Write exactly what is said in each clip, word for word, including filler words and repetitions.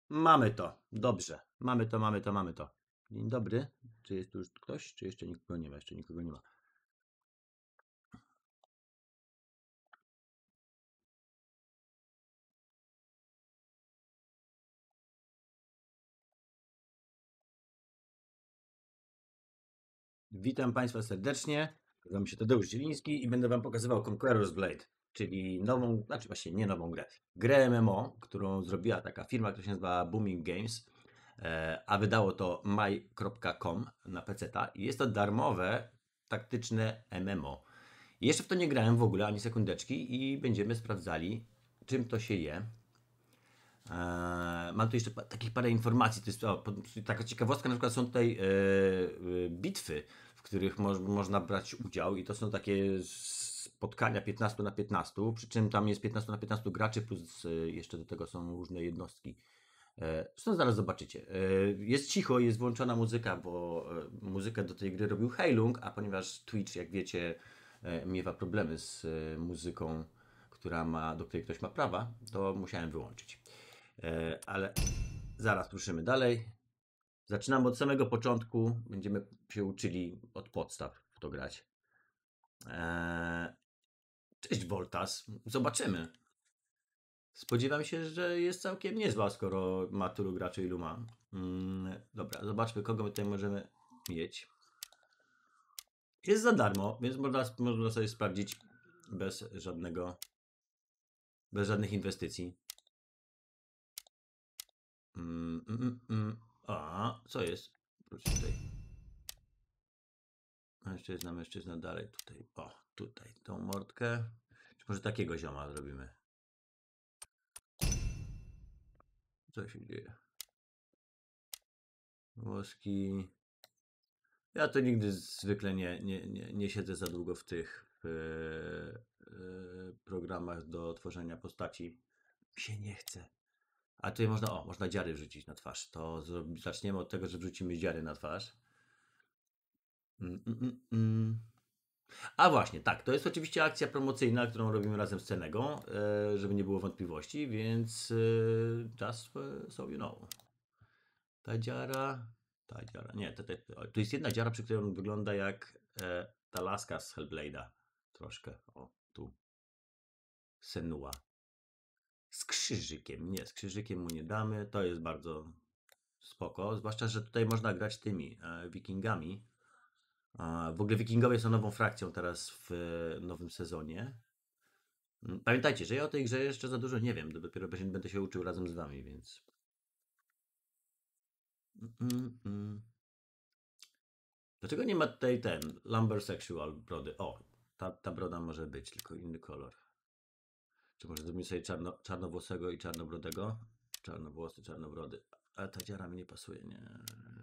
Mamy to. Dobrze. Mamy to, mamy to, mamy to. Dzień dobry. Czy jest tu już ktoś? Czy jeszcze nikogo nie ma? Jeszcze nikogo nie ma. Witam Państwa serdecznie. Nazywam się Tadeusz Zieliński i będę Wam pokazywał Conqueror's Blade, czyli nową, znaczy właśnie nie nową grę. Grę M M O, którą zrobiła taka firma, która się nazywa Booming Games, e, a wydało to my kropka com na peceta i jest to darmowe, taktyczne M M O. I jeszcze w to nie grałem w ogóle ani sekundeczki i będziemy sprawdzali, czym to się je. Eee, mam tu jeszcze pa- takich parę informacji. To jest o, po- taka ciekawostka, na przykład są tutaj e, e, bitwy, w których moż, można brać udział i to są takie spotkania piętnaście na piętnaście, przy czym tam jest piętnaście na piętnaście graczy, plus e, jeszcze do tego są różne jednostki. E, Zresztą zaraz zobaczycie. E, Jest cicho, jest włączona muzyka, bo e, muzykę do tej gry robił Heilung, a ponieważ Twitch, jak wiecie, e, miewa problemy z e, muzyką, która ma, do której ktoś ma prawa, to musiałem wyłączyć. E, Ale zaraz ruszymy dalej. Zaczynamy od samego początku. Będziemy się uczyli od podstaw w to grać. E, Cześć Voltas. Zobaczymy. Spodziewam się, że jest całkiem niezła, skoro ma tylu graczy, ilu ma. Mm, dobra, zobaczmy, kogo my tutaj możemy mieć. Jest za darmo, więc można, można sobie sprawdzić bez żadnego, bez żadnych inwestycji. Mm, mm, mm. A, co jest? Wróć tutaj. Mężczyzna, mężczyzna dalej tutaj. O, tutaj tą mordkę. Czy może takiego zioma zrobimy? Co się dzieje? Włoski. Ja to nigdy zwykle nie, nie, nie, nie siedzę za długo w tych w, e, programach do tworzenia postaci. Mi się nie chce. A tutaj można, o, można dziary wrzucić na twarz. To zrobi, zaczniemy od tego, że wrzucimy dziary na twarz. Mm, mm, mm, mm. A właśnie, tak, to jest oczywiście akcja promocyjna, którą robimy razem z Cenego, e, żeby nie było wątpliwości, więc e, just so you know. Ta dziara, ta dziara, nie, to, to, to jest jedna dziara, przy której on wygląda jak e, ta laska z Hellblade'a. Troszkę, o, tu. Senua. Z krzyżykiem, nie, z krzyżykiem mu nie damy, to jest bardzo spoko, zwłaszcza, że tutaj można grać tymi e, wikingami. A, w ogóle wikingowie są nową frakcją teraz w e, nowym sezonie. Mm, Pamiętajcie, że ja o tej grze jeszcze za dużo nie wiem, dopiero będę będę się uczył razem z wami, więc. Mm, mm. Dlaczego nie ma tutaj ten lumber sexual brody? O, ta, ta broda może być, tylko inny kolor. Czy może zrobimy sobie czarno, czarnowłosego i czarnobrodego? Czarnowłosy, czarnobrody. Ale ta dziara mi nie pasuje, nie.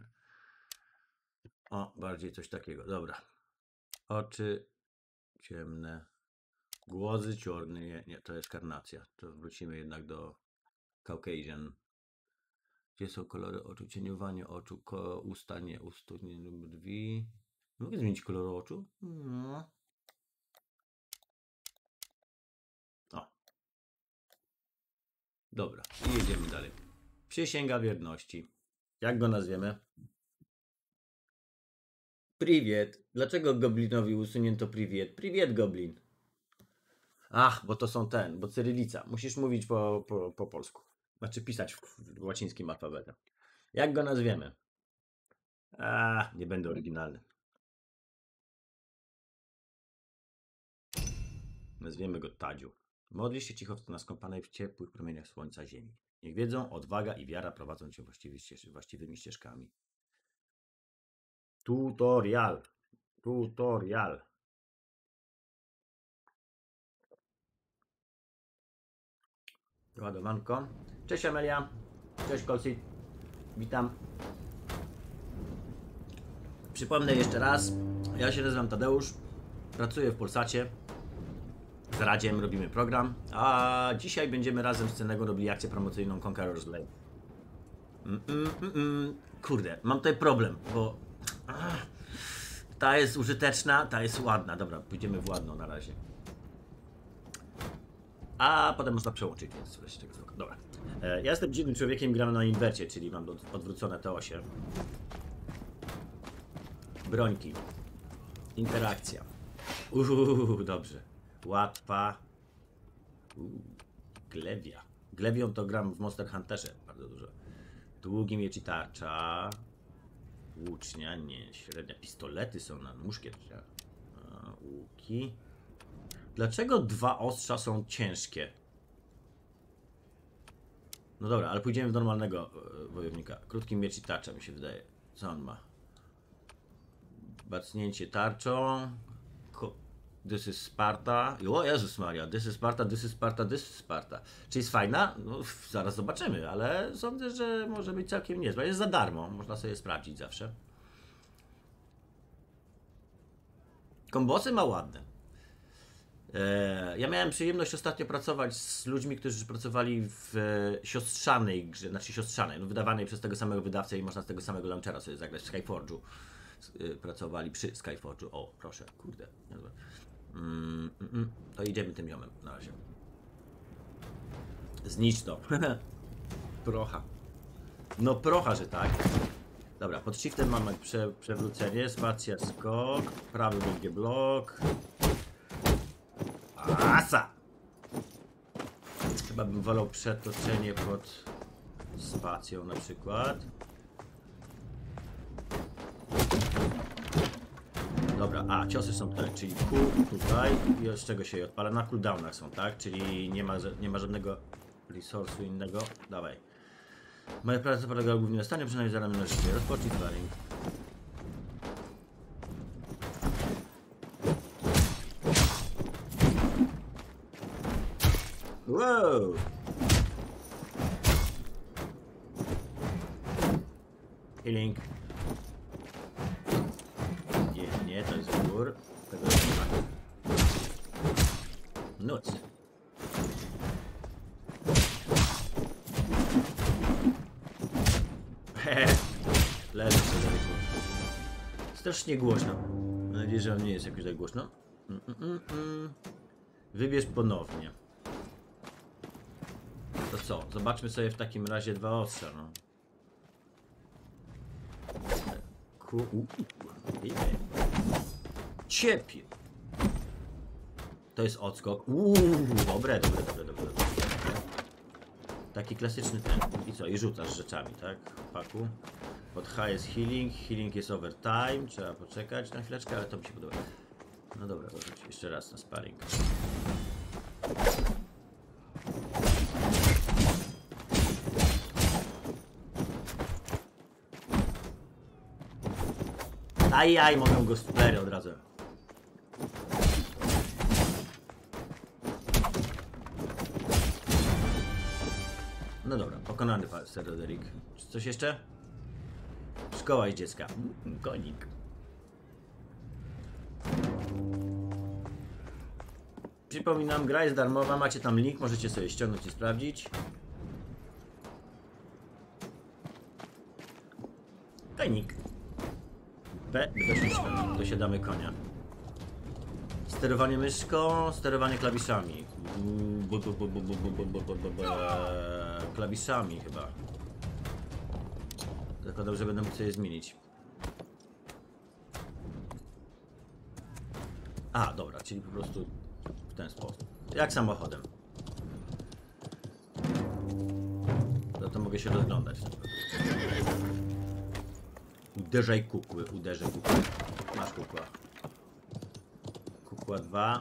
O, bardziej coś takiego, dobra. Oczy ciemne. Głozy czarne, nie, nie, to jest karnacja. To wrócimy jednak do Caucasian. Gdzie są kolory oczu? Cieniowanie oczu, ko, usta, nie, ustu, nie, brwi. Mogę zmienić kolor oczu? No. O. Dobra, i jedziemy dalej. Przysięga wierności. Jak go nazwiemy? Priwiet. Dlaczego goblinowi usunięto priwiet? Priwiet goblin. Ach, bo to są ten, bo cyrylica. Musisz mówić po, po, po polsku. Znaczy pisać w, w łacińskim alfabetem. Jak go nazwiemy? A, nie będę oryginalny. Nazwiemy go Tadziu. Modli się cicho na skąpanej w ciepłych promieniach słońca ziemi. Niech wiedzą, odwaga i wiara prowadzą cię właściwy ścież, właściwymi ścieżkami. Tutorial. Tutorial. Ładowanko. Cześć Amelia. Cześć Kolsi. Witam. Przypomnę jeszcze raz. Ja się nazywam Tadeusz. Pracuję w Polsacie. Z Radziem robimy program. A dzisiaj będziemy razem z Cenego robili akcję promocyjną Conqueror's Blade. Mm, mm, mm, mm. Kurde, mam tutaj problem, bo ach, ta jest użyteczna, ta jest ładna. Dobra, pójdziemy w ładną na razie. A potem można przełączyć, więc wreszcie tego spoko. Dobra. E, ja jestem dziwnym człowiekiem, gram na inwercie, czyli mam od, odwrócone te osie. Brońki. Interakcja. Uuu, dobrze. Łatwa. Uuu, glewia. Glewią to gram w Monster Hunterze bardzo dużo. Długi miecz i tarcza. Łucznia, nie, średnia. Pistolety są na muszkiet. Łuki. Dlaczego dwa ostrza są ciężkie? No dobra, ale pójdziemy w normalnego e, wojownika. Krótki miecz i tarcza mi się wydaje. Co on ma? Bacnięcie tarczą. Ko this is Sparta. O Jezus Maria, this is Sparta, this is Sparta, this is Sparta. Czy jest fajna? No, zaraz zobaczymy, ale sądzę, że może być całkiem niezła. Jest za darmo, można sobie sprawdzić zawsze. Kombosy ma ładne. Ja miałem przyjemność ostatnio pracować z ludźmi, którzy pracowali w siostrzanej grze, znaczy siostrzanej, no wydawanej przez tego samego wydawcę i można z tego samego launchera sobie zagrać w Skyforge'u. Pracowali przy Skyforge'u. O, proszę, kurde. Mm, mm, to idziemy tym ziomem na razie. Znicz to. Procha. No procha, że tak. Dobra, pod shiftem mamy prze, przewrócenie, spacja, skok, prawy będzie blok. Asa! Chyba bym wolał przetoczenie pod spacją na przykład. Dobra, a ciosy są tak, czyli Q tutaj i z czego się je odpala? Na cooldownach są, tak? Czyli nie ma, nie ma żadnego resursu innego. Dawaj. Moja praca polega głównie na stanie, przynajmniej zaramy na życie. Rozpocznij sparring. Wow! Healing. Nie, nie, to jest wybór. Tego nie ma. Noc. Hehe. Leży sobie za rytmem. Strasznie głośno. Mam nadzieję, że on nie jest jakoś tak głośno. Mm, mm, mm, mm. Wybierz ponownie. To co? Zobaczmy sobie w takim razie dwa ostrza, no. Ku... Ciepie. To jest odskok. Uuu, dobre, dobre, dobre, dobre, dobre. Taki klasyczny ten. I co? I rzucasz rzeczami, tak? W paku. Pod H jest healing. Healing jest overtime. Trzeba poczekać na chwileczkę, ale to mi się podoba. No dobra, rzuć jeszcze raz na sparring. Ajaj, mogę go splery od razu. No dobra, pokonany Sir Roderick. Czy coś jeszcze? Szkoła i dziecka. Mm, konik. Przypominam, gra jest darmowa, macie tam link, możecie sobie ściągnąć i sprawdzić. Konik. B, dosiadamy konia. Sterowanie myszką, sterowanie klawiszami. Klawiszami chyba. Zakładam, że będę mógł sobie zmienić. A, dobra, czyli po prostu w ten sposób. Jak samochodem. No to mogę się rozglądać. Uderzaj kukły, uderzaj kukły. Masz kukła. Kukła dwa.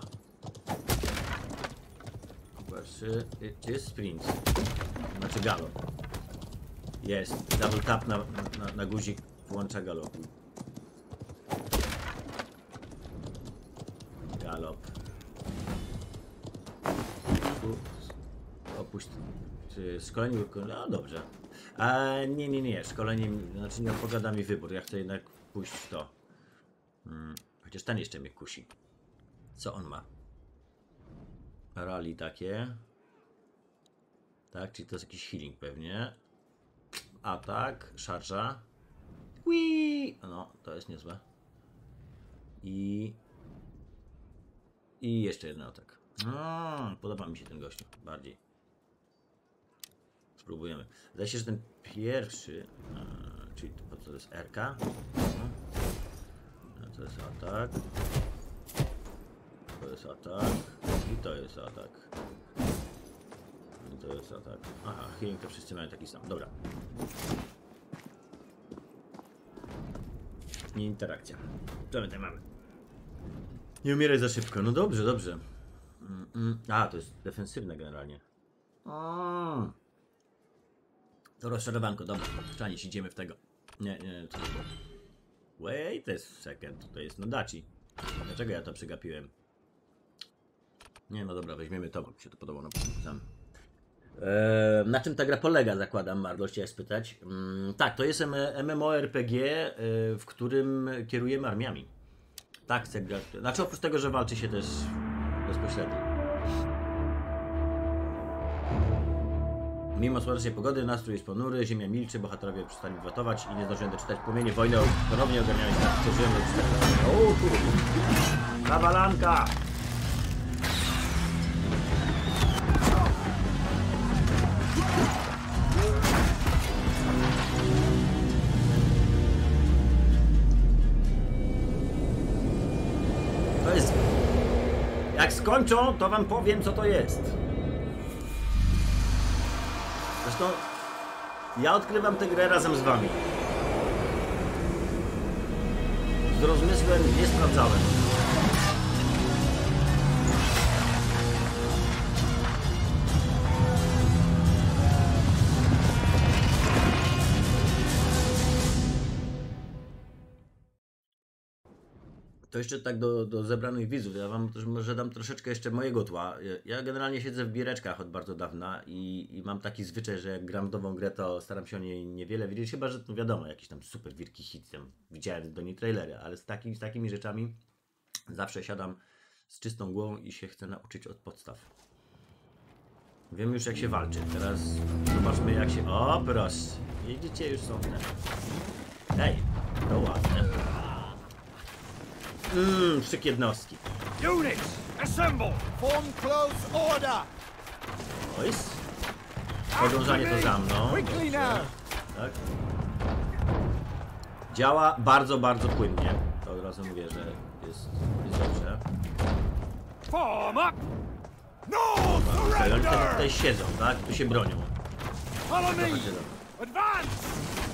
Kukła trzy. Gdzie jest sprint? Znaczy galop. Jest. Double tap na, na, na guzik włącza galopu. Galop. Opuść. Czy szkolenie? No dobrze. A nie, nie, nie. Szkolenie, znaczy nie odpowiada mi wybór. Ja chcę jednak pójść w to. Hmm. Chociaż ten jeszcze mnie kusi. Co on ma? Rally takie. Tak, czyli to jest jakiś healing pewnie. Atak, szarża. Wii! No, to jest niezłe. I... I jeszcze jeden atak. No, podoba mi się ten gościu bardziej. Spróbujemy. Zdaje się, że ten pierwszy, a, czyli to, to jest R K. A to jest atak. To jest atak. I to jest atak. I to jest atak. Aha, healing to wszyscy mają taki sam. Dobra. Nie interakcja. Co my tutaj mamy? Nie umieraj za szybko. No dobrze, dobrze. Mm, mm. A, to jest defensywne generalnie. A. To rozczarowanko, dobra. Czanić, idziemy w tego. Nie, nie, co to było? Wait a second, to jest Nodachi. Dlaczego ja to przegapiłem? Nie, no dobra, weźmiemy to, bo mi się to podobało na sam. Eee, na czym ta gra polega, zakładam, Marlo, chciałem spytać. Mm, tak, to jest MMORPG, yy, w którym kierujemy armiami. Tak, chcę grać. Znaczy, oprócz tego, że walczy się też bezpośrednio. Mimo słonecznej pogody, nastrój jest ponury, ziemia milczy, bohaterowie przestali wywatować i nie zdążyłem doczytać płomienie wojny, ponownie ogarniają się tak, przeżyłem do czterech. O kurde! Kawalanka! To jest... Jak skończą, to wam powiem, co to jest. Zresztą ja odkrywam tę grę razem z wami. Z rozmysłem nie sprawdzałem. To jeszcze tak do, do zebranych widzów. Ja wam też może dam troszeczkę jeszcze mojego tła. Ja generalnie siedzę w giereczkach od bardzo dawna i, i mam taki zwyczaj, że jak gram w nową grę, to staram się o niej niewiele wiedzieć, chyba że no wiadomo, jakiś tam super wielki hit, tam widziałem do niej trailery, ale z, taki, z takimi rzeczami zawsze siadam z czystą głową i się chcę nauczyć od podstaw. Wiem już jak się walczy. Teraz zobaczmy jak się... O, proszę. Widzicie, już są te... Hej, to ładne. Mmm, szyk jednostki. Units, assemble! Form close order! Ojs. Podążanie to za mną. Quickly now! Tak. Działa bardzo, bardzo płynnie. To od razu mówię, że jest, jest dobrze. Form up! No Oni tutaj surrender! tutaj siedzą, tak? Tu się bronią. Follow me! Trochę siedzą. Advance!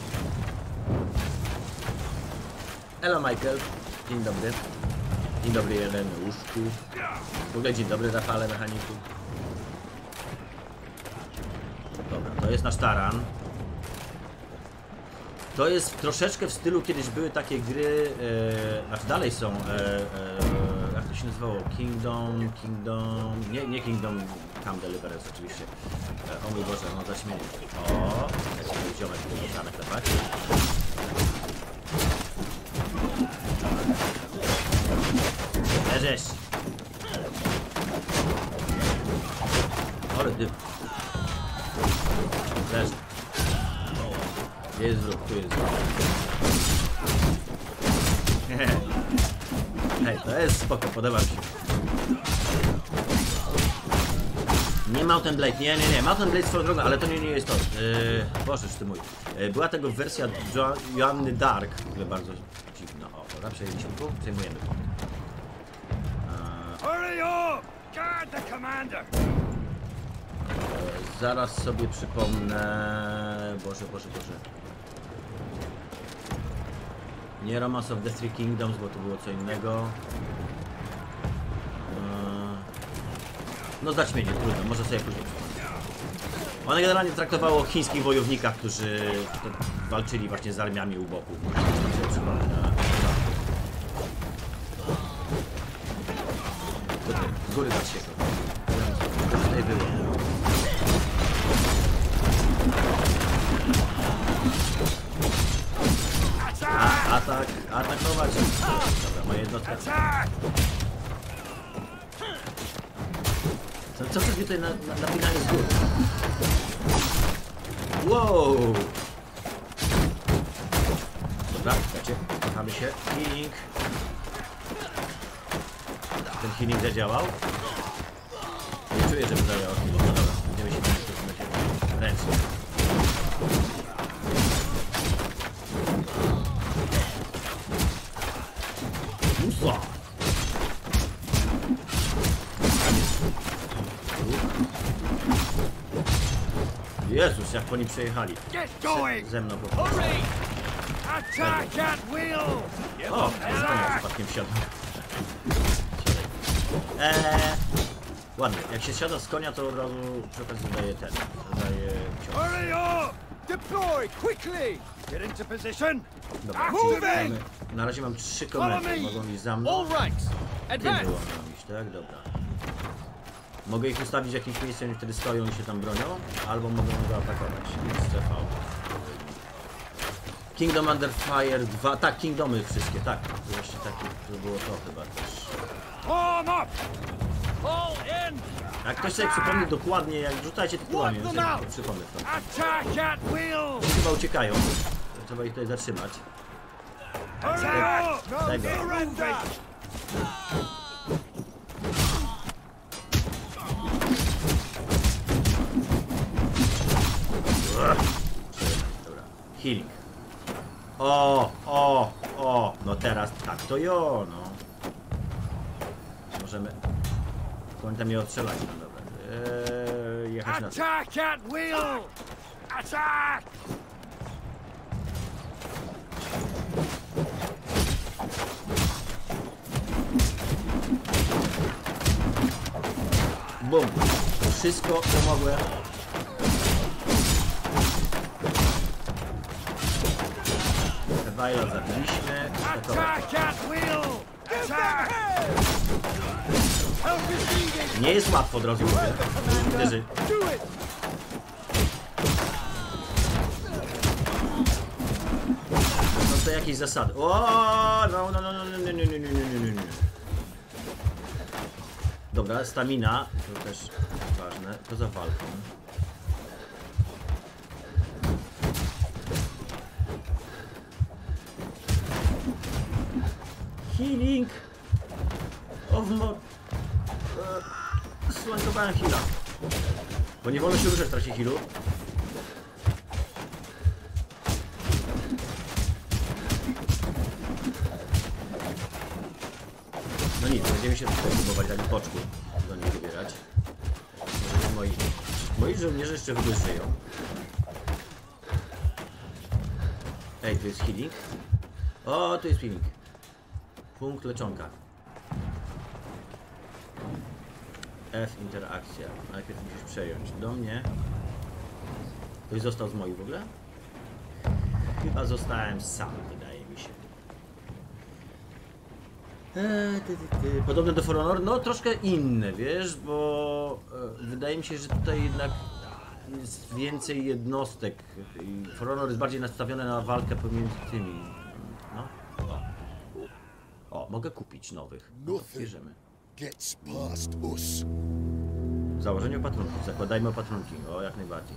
Hello Michael. Dzień dobry. Dzień dobry jeden łóżku. W ogóle dzień dobry Rafale mechaniku. Dobra, to jest nasz taran. To jest troszeczkę w stylu, kiedyś były takie gry, e, znaczy dalej są, e, e, jak to się nazywało? Kingdom, Kingdom, nie, nie Kingdom Come Deliverance oczywiście. E, o mój Boże, no zaśmienie. O, taki ziomek, który można naklepać. Leżysz! Ale dym. Leż. Gdzie jest wróg? Tu jest wróg. Hej, to jest spoko, podoba mi się. Nie Mountain Blade, nie, nie, nie. Mountain Blade swoją drogą, ale to nie, nie jest to. Yy, Bożeż ty mój. Yy, była tego wersja jo Joanny Dark, w ogóle bardzo dziwna. O, dobra, przejęliśmy tu, przejmujemy tu. Hurry up! Guard the commander! Zaraz sobie przypomnę... Boże, Boże, Boże. Nie Romance of the Three Kingdoms, bo to było co innego. No zaćmienie, trudno, może sobie później przypomnę. One generalnie traktowało o chińskich wojownikach, którzy walczyli właśnie z armiami u boku. Może sobie przypomnę. Z góry dać się to. To tutaj było. A, atak, atakować. Dobra, moja jednostka. Co, co sobie tutaj na, na, napinanie z góry? Wow! Dobra, słuchajcie, kochamy się. Healing. Ten healing zadziałał. Nie czuję, żeby zadziałał healing. No dobra, będziemy się tym ręcznie. Usa! Jezus, jak po nim przejechali. Get going! Ze mną po prostu. Hurry! Attack at will! O, z przypadkiem wsiadł. Eee, ładnie, jak się siada z konia, to od razu przy okazji zadaje ten, zadaje cios. Hurry up! Deploy quickly! Get into position! Dobra, Moving! mamy, na razie mam trzy komendy, mogą iść za mną. All ranks! Tym Advance! było mogą iść, tak? Dobra. Mogę ich ustawić w jakimś miejscu, oni wtedy stoją i się tam bronią, albo mogą zaatakować. Z C V. Kingdom Under Fire dwa, tak, Kingdomy wszystkie, tak. To właśnie takie, to było to chyba też. Form up! All in! Jak ktoś sobie przypomni dokładnie, jak rzucajcie tytułami, ja sobie przypomnę to. Attack at will! Oni chyba uciekają, trzeba ich tutaj zatrzymać. Hurry up! No Tego. surrender! Dobra, healing. O, o, o, no teraz tak to jo, no. Możemy... Końca mnie odstrzelać, no dobra. Eee, jechać na to. Attack at will! Attack! Bum! Wszystko co mogłem. Wajla zabiliśmy. Attack at will! Attack! Help is needed! Nie jest łatwo, drodzy ludzie. Liderzy. Do it! Są to jakieś zasady. O, no, no, no, no, no, no, no, no, no, no, no. Dobra, stamina, to też ważne, poza walką. Healing! O, w mo... E, Slankowałem heala. Bo nie wolno się ruszać w trakcie healu. No nic, będziemy się tutaj próbować tak boczku do nich wybierać. Moi, moi żołnierze jeszcze w ogóle żyją. Ej, tu jest healing. O, tu jest healing. Punkt leczonka. F, interakcja. Najpierw musisz przejąć. Do mnie. Ktoś został z moich w ogóle? Chyba zostałem sam, wydaje mi się. Eee, ty, ty, ty. Podobne do For Honor, no troszkę inne, wiesz, bo e, wydaje mi się, że tutaj jednak jest więcej jednostek. I For Honor jest bardziej nastawione na walkę pomiędzy tymi. No. O, o mogę kupić nowych. No, bierzemy. Gets past us. Założenie opatrunków. Zakładajmy opatrunki. O, jak najbardziej.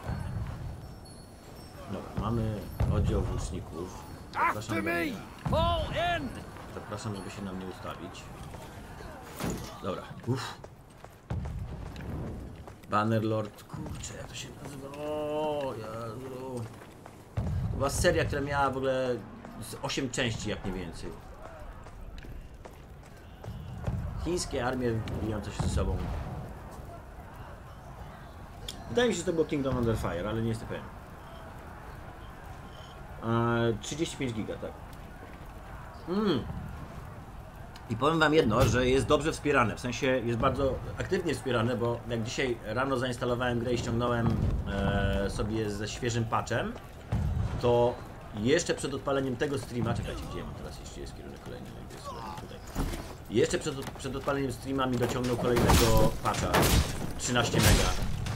Dobra, mamy oddział włóczników. After me! Fall in! Zapraszam, żeby się na mnie ustawić. Dobra. Uff. Bannerlord. Kurczę, jak to się nazywa? O, Jezu. To była seria, która miała w ogóle z osiem części, jak nie więcej. Chińskie armie bijące się ze sobą. Wydaje mi się, że to było Kingdom Under Fire, ale nie jestem pewien. Eee, trzydzieści pięć giga, tak. Mm. I powiem wam jedno, że jest dobrze wspierane, w sensie jest bardzo aktywnie wspierane, bo jak dzisiaj rano zainstalowałem grę i ściągnąłem e, sobie ze świeżym patchem, to jeszcze przed odpaleniem tego streama, czekajcie, gdzie mam teraz jeszcze jest kierunek kolejny, jest tutaj. Jeszcze przed, przed odpaleniem streama mi dociągnął kolejnego patcha, trzynaście mega.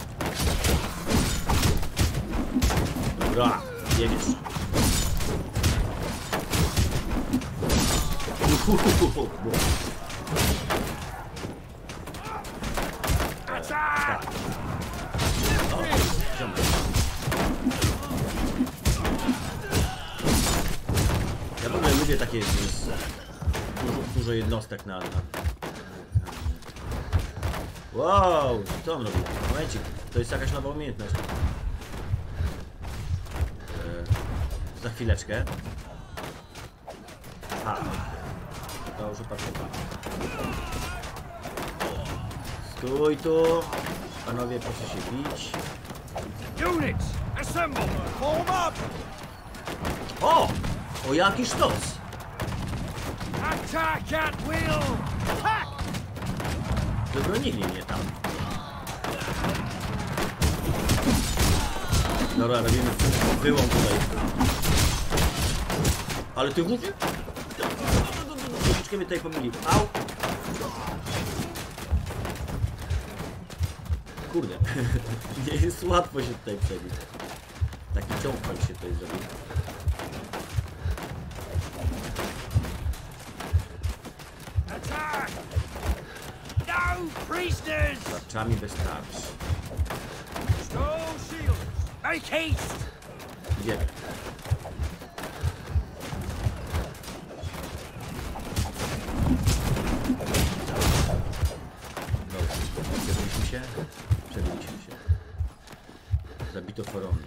Dobra, jedziesz. Attack! Ja w ogóle lubię takie jest, dużo, dużo jednostek na, na... Wow, co on robi? Momencik, to jest jakaś nowa umiejętność. za chwileczkę. A, to już upatrzę. Stój tu. Panowie, proszę się bić. Units, assemble! Form up! O! O jaki sztos! Attack at will! Attack! Wybronili mnie tam. Dobra, robimy wyłom tutaj. Ale ty mówisz? Troszeczkę mnie tutaj pomyli. Au! Kurde. Nie jest łatwo się tutaj przebić. Taki ciąg się tutaj zrobił. Attack! No prisoners! Tarczami bez tarcz. Stow shields! Make haste! Idziemy. Dobra, przebiliśmy się. Przebiliśmy się. Zabito Foronda.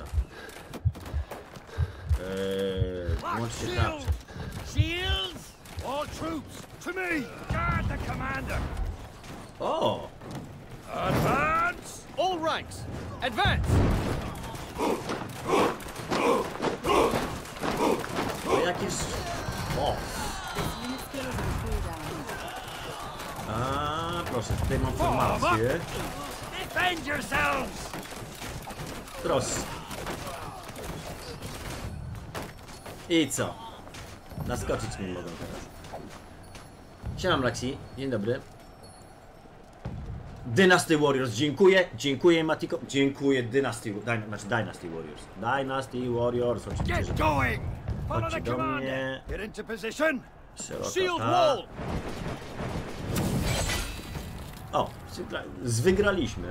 Eee, łączcie tarczę. Shields! All troops, to me! Guard the commander! O! Advance! All ranks, advance! To jakieś... O! A, proszę, tutaj mam formację. Defend yourselves! Proszę. I co? Naskoczyć mi mogą teraz. Siema Maxi, dzień dobry. Dynasty Warriors, dziękuję, dziękuję Matiko, dziękuję Dynasty, Dy, znaczy Dynasty Warriors. Dynasty Warriors, oczywiście, że Get going! Follow chodźcie the do commander! mnie. Get into position! Szeroko Shield tak. wall! O, wygra- zwygraliśmy.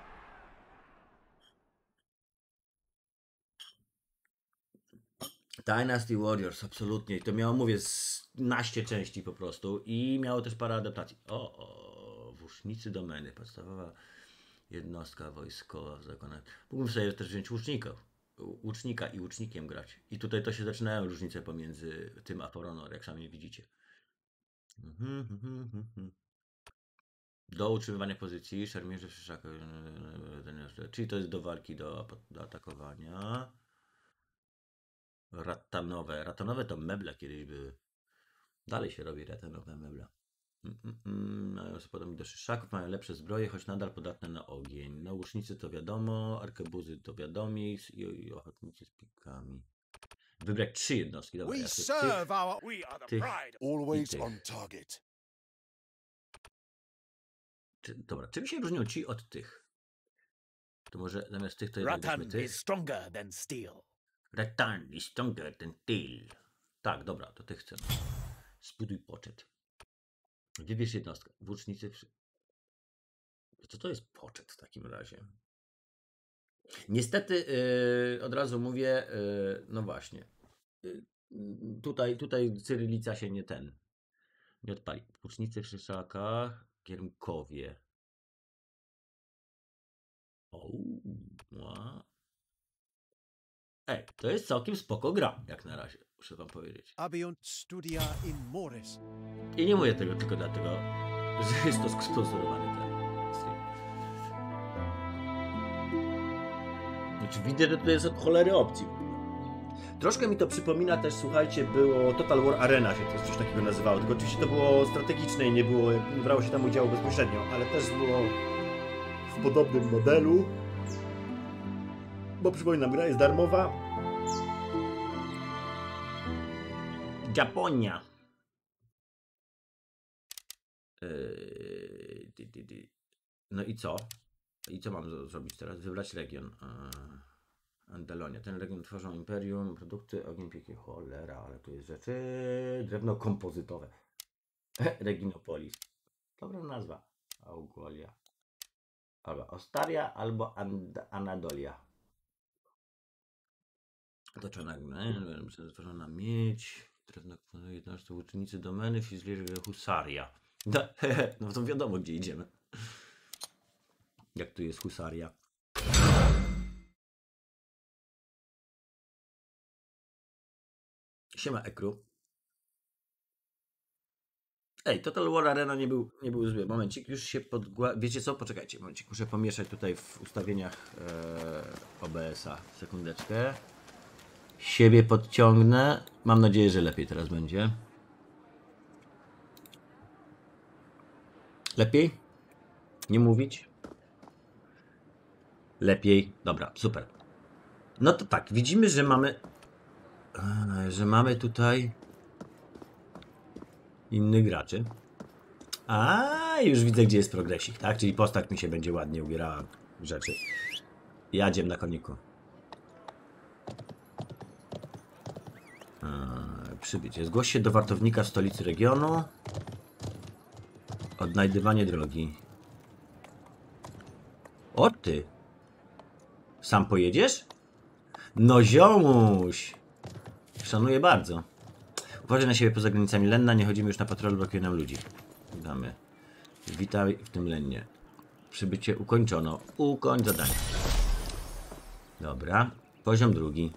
Dynasty Warriors, absolutnie. I to miało, mówię, z naście części po prostu. I miało też parę adaptacji. O, o, włócznicy domeny. Podstawowa jednostka wojskowa w zakonach. Mógłbym sobie też wziąć łucznika. Łucznika i łucznikiem grać. I tutaj to się zaczynają różnice pomiędzy tym a For Honor, jak sami widzicie. Mhm, mhm, mhm, mhm. Do utrzymywania pozycji, szermierze w szakach, czyli to jest do walki, do, do atakowania. Ratanowe. Ratanowe to meble kiedyś były. Dalej się robi ratanowe meble. Mm, mm, mm. Mają podobnie do szyszaków, mają lepsze zbroje, choć nadal podatne na ogień. No łucznicy to wiadomo, arkebuzy to wiadomi i, i ochotnicy z pikami. Wybrać trzy jednostki. Dobra, We ja tych, serve our... We are the Tych- pride! Always tych. on target. czy, dobra, czym się różnią ci od tych? To może zamiast tych to jednak weźmy Rattan tych. is stronger than steel. Rattan is stronger than steel. Tak, dobra, to ty chcę. Zbuduj poczet. Wybierz jednostkę. Włócznicy. Przy... Co to jest poczet w takim razie? Niestety, yy, od razu mówię, yy, no właśnie. Yy, tutaj, tutaj cyrylica się nie ten. Nie odpali. Włócznicy w szyszakach. Giermkowie. O, ła. Ej, to jest całkiem spoko gra, jak na razie, muszę wam powiedzieć. Abiunt studia in mores. I nie mówię tego tylko dlatego, że jest to sponsorowany ten stream. Znaczy widzę, że to jest od cholery opcji. Troszkę mi to przypomina też, słuchajcie, było Total War Arena się to coś takiego nazywało, tylko oczywiście to było strategiczne i nie było, nie brało się tam udziału bezpośrednio, ale też było w podobnym modelu. Bo przypominam, gra jest darmowa. Japonia. Yy, di, di, di. No i co? I co mam z- zrobić teraz? Wybrać region. Yy, Andalunia. Ten region tworzą imperium, produkty, ogień, pieki, cholera, ale tu jest rzeczy. Drewno kompozytowe. Reginopolis. Dobra nazwa. Augolia. Albo Ostaria, albo And Anadolia. Otoczona stworzona miedź, drewno jednostki ucznicy domeny, fizlerze husaria. No, no to wiadomo, gdzie idziemy. Jak tu jest husaria. Siema Ekru. Ej, Total War Arena nie był, nie był zły. Momencik, już się podgła... Wiecie co? Poczekajcie, momencik. Muszę pomieszać tutaj w ustawieniach e, O B S-a. Sekundeczkę. Siebie podciągnę. Mam nadzieję, że lepiej teraz będzie. Lepiej? Nie mówić? Lepiej. Dobra, super. No to tak, widzimy, że mamy... e, że mamy tutaj... innych graczy. A już widzę, gdzie jest progresik, tak? Czyli postać mi się będzie ładnie ubierała w rzeczy. Jadziem na koniku. Eee, przybycie. Zgłoś się do wartownika w stolicy regionu. Odnajdywanie drogi. O ty! Sam pojedziesz? No ziomuś! Szanuję bardzo. Uważaj na siebie poza granicami Lenna, nie chodzimy już na patrol, brakuje nam ludzi. Damy. Witaj w tym Lennie. Przybycie ukończono. Ukończ zadanie. Dobra. Poziom drugi.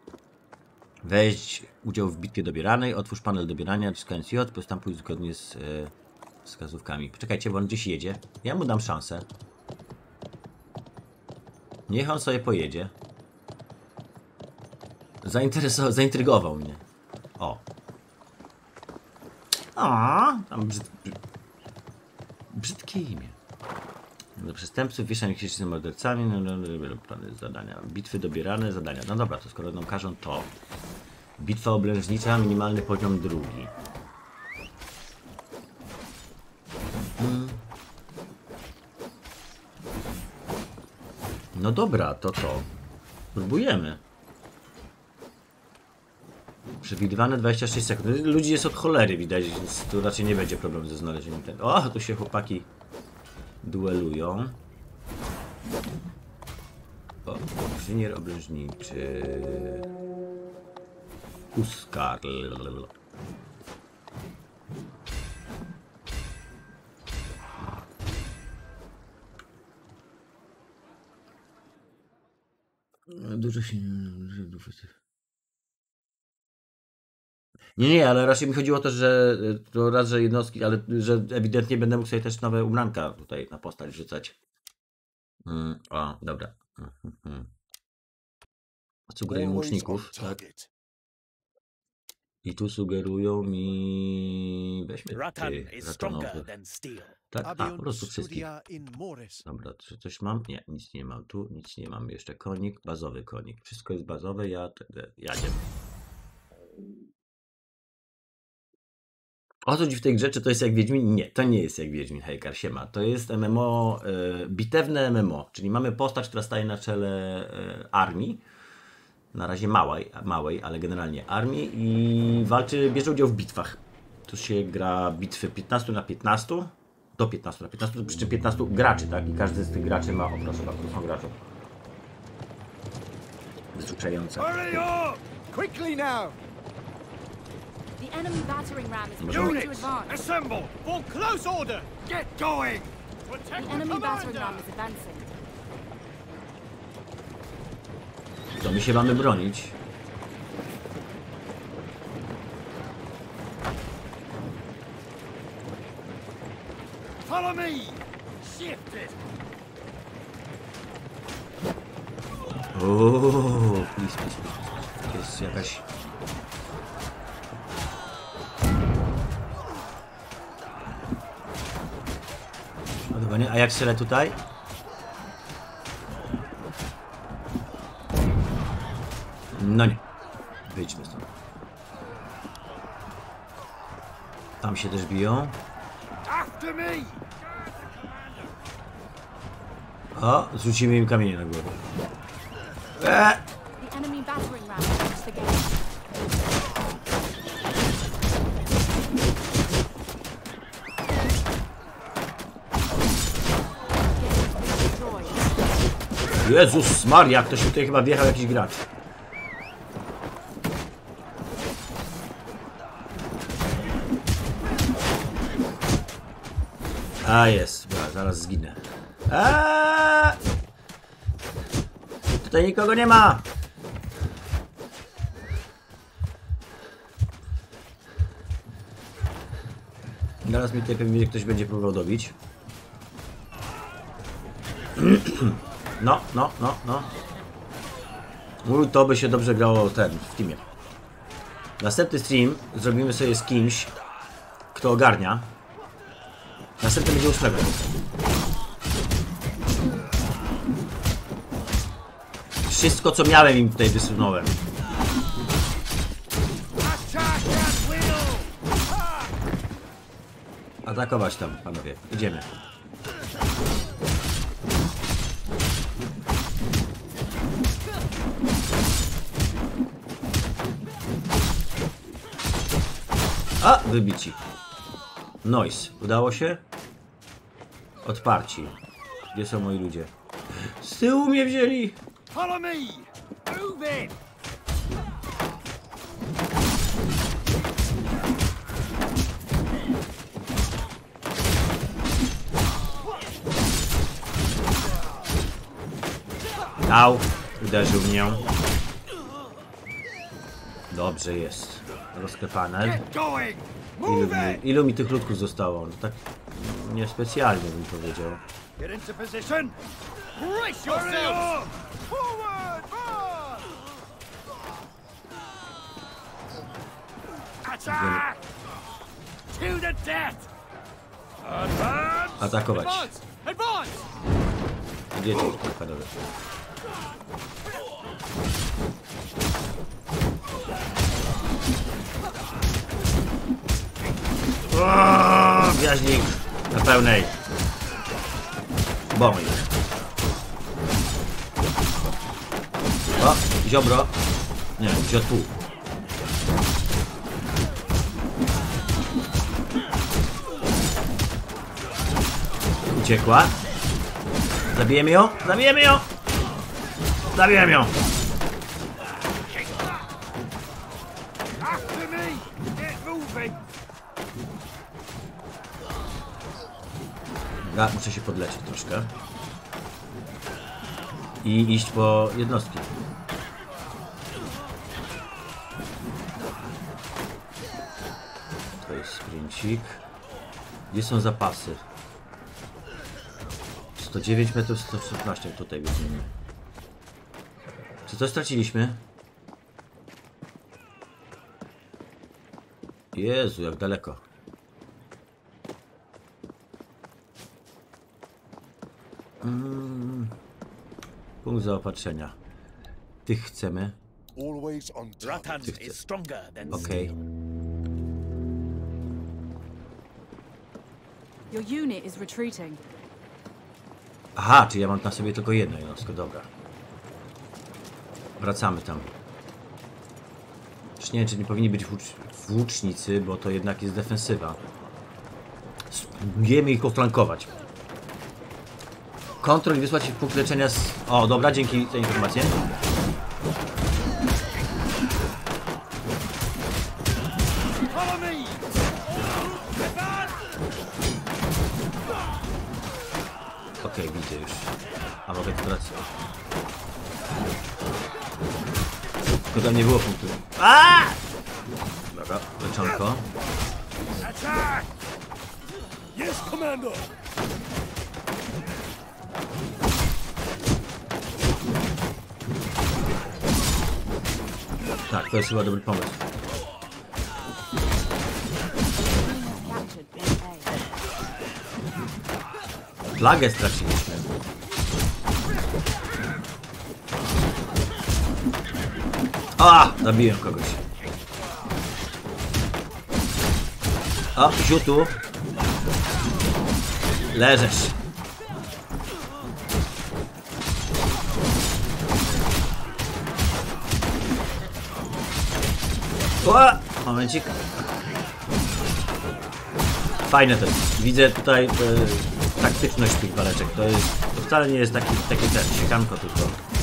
Weź udział w bitwie dobieranej, otwórz panel dobierania, wciskając J, postępuj zgodnie z e, wskazówkami. Poczekajcie, bo on gdzieś jedzie. Ja mu dam szansę. Niech on sobie pojedzie. Zainteresował, zaintrygował mnie. O. A, tam brzyd... brzydkie imię. Do przestępców, wieszanie księży z mordercami, no, no, no, plany zadania. Bitwy dobierane, zadania. No dobra, to skoro nam każą to. Bitwa oblężnicza, minimalny poziom drugi. Hmm. No dobra, to to. Próbujemy. Przewidywane dwadzieścia sześć sekund. Ludzi jest od cholery, widać, więc tu raczej nie będzie problemu ze znalezieniem tego. O, tu się chłopaki duelują. O, inżynier oblężniczy. Uskar. Dużo się... Nie, nie, ale raczej mi chodziło o to, że to raz, że jednostki, ale że ewidentnie będę mógł sobie też nowe ubranka tutaj na postać rzucać. Mm, o, dobra. Mm-hmm. Sugerują łuczników, tak. I tu sugerują mi... Weźmy ty, ratonowych. Tak, a, po prostu wszystkich. Dobra, czy coś mam? Nie, nic nie mam. Tu nic nie mam. Jeszcze konik, bazowy konik. Wszystko jest bazowe, ja jadziem. O co chodzi w tej grze, czy to jest jak Wiedźmin? Nie, to nie jest jak Wiedźmin, hejkar, siema. To jest M M O, e, bitewne M M O, czyli mamy postać, która staje na czele e, armii. Na razie małej, małej, ale generalnie armii i walczy, bierze udział w bitwach. Tu się gra bitwy piętnaście na piętnaście, do piętnastu na piętnaście, przy czym piętnastu graczy, tak? I każdy z tych graczy ma, o proszę bardzo, to są gracze. Wysłuchające. Quickly now! The enemy battering ram is preparing to advance. Assemble! For close order! Get going! Protect The enemy battering ram is advancing. To my się mamy bronić. Follow me! Shift it! Ooo, please, please, please. Jest jakaś... A jak strzelę tutaj? No nie. Wyjdźmy stąd. Tam się też biją. O, zrzucimy im kamienie na głowę. Eee! Jezus Maria, ktoś tutaj chyba wjechał jakiś gracz. A jest, dobra, zaraz zginę. Eee! Tutaj nikogo nie ma. Zaraz mnie tutaj pewnie ktoś będzie próbował dobić. No, no, no, no. Uj, to by się dobrze grało ten, w teamie. Następny stream zrobimy sobie z kimś, kto ogarnia. Następny będzie ósmego. Wszystko, co miałem, im tutaj wysunąłem. Atakować tam, panowie. Idziemy. A, wybici. Noise. Udało się? Odparci. Gdzie są moi ludzie? Z tyłu mnie wzięli! Follow me! Move in! Au! Uderzył mnie. Dobrze jest. Rozklepane. Get going! Ilu Move mi, in! ilu mi tych ludków zostało? No tak niespecjalnie bym powiedział. Get into position! Brace Hurry yourselves! up! Forward! March! Attack! To the death! Advance! Atakować. Advance! Advance! Idziecie tutaj, panowie. O, Wjaźnik na pełnej. Bomb. O, ziobro. Nie, ziotpół. Uciekła. Zabijemy ją? Zabijemy ją! Zabijemy ją! After me! Get moving! Ja muszę się podlecieć troszkę. I iść po jednostki. To jest sprincik. Gdzie są zapasy? sto dziewięć metrów, sto szesnaście tutaj weźmiemy. Czy coś straciliśmy? Jezu, jak daleko. Mm. Punkt zaopatrzenia. Tych chcemy. Always on Ratan Ty chcesz. is stronger than Okej. Your unit is retreating. Aha, czy ja mam na sobie tylko jedno jednostko, dobra. Wracamy tam. Już nie wiem, czy nie powinni być włócz włócznicy, bo to jednak jest defensywa. Spróbujemy ich oflankować. Kontrol i wysłać ich punkt leczenia z... O, dobra, dzięki za informację. Follow me! Okej, okay, widzę już. A mogę to teraz... Tylko tam nie było punktu. Aaaa! Dobra, leczonko. Attack! Yes, Commander! Tak, to jest chyba dobry pomysł. Captured point A. Flagę straciliśmy. A! Zabiłem kogoś. O, ziutu. Leżysz. O! Momencik. Fajne to jest. Widzę tutaj e, taktyczność tych waleczek. To jest. To wcale nie jest taki, takie ten, siekanko tylko.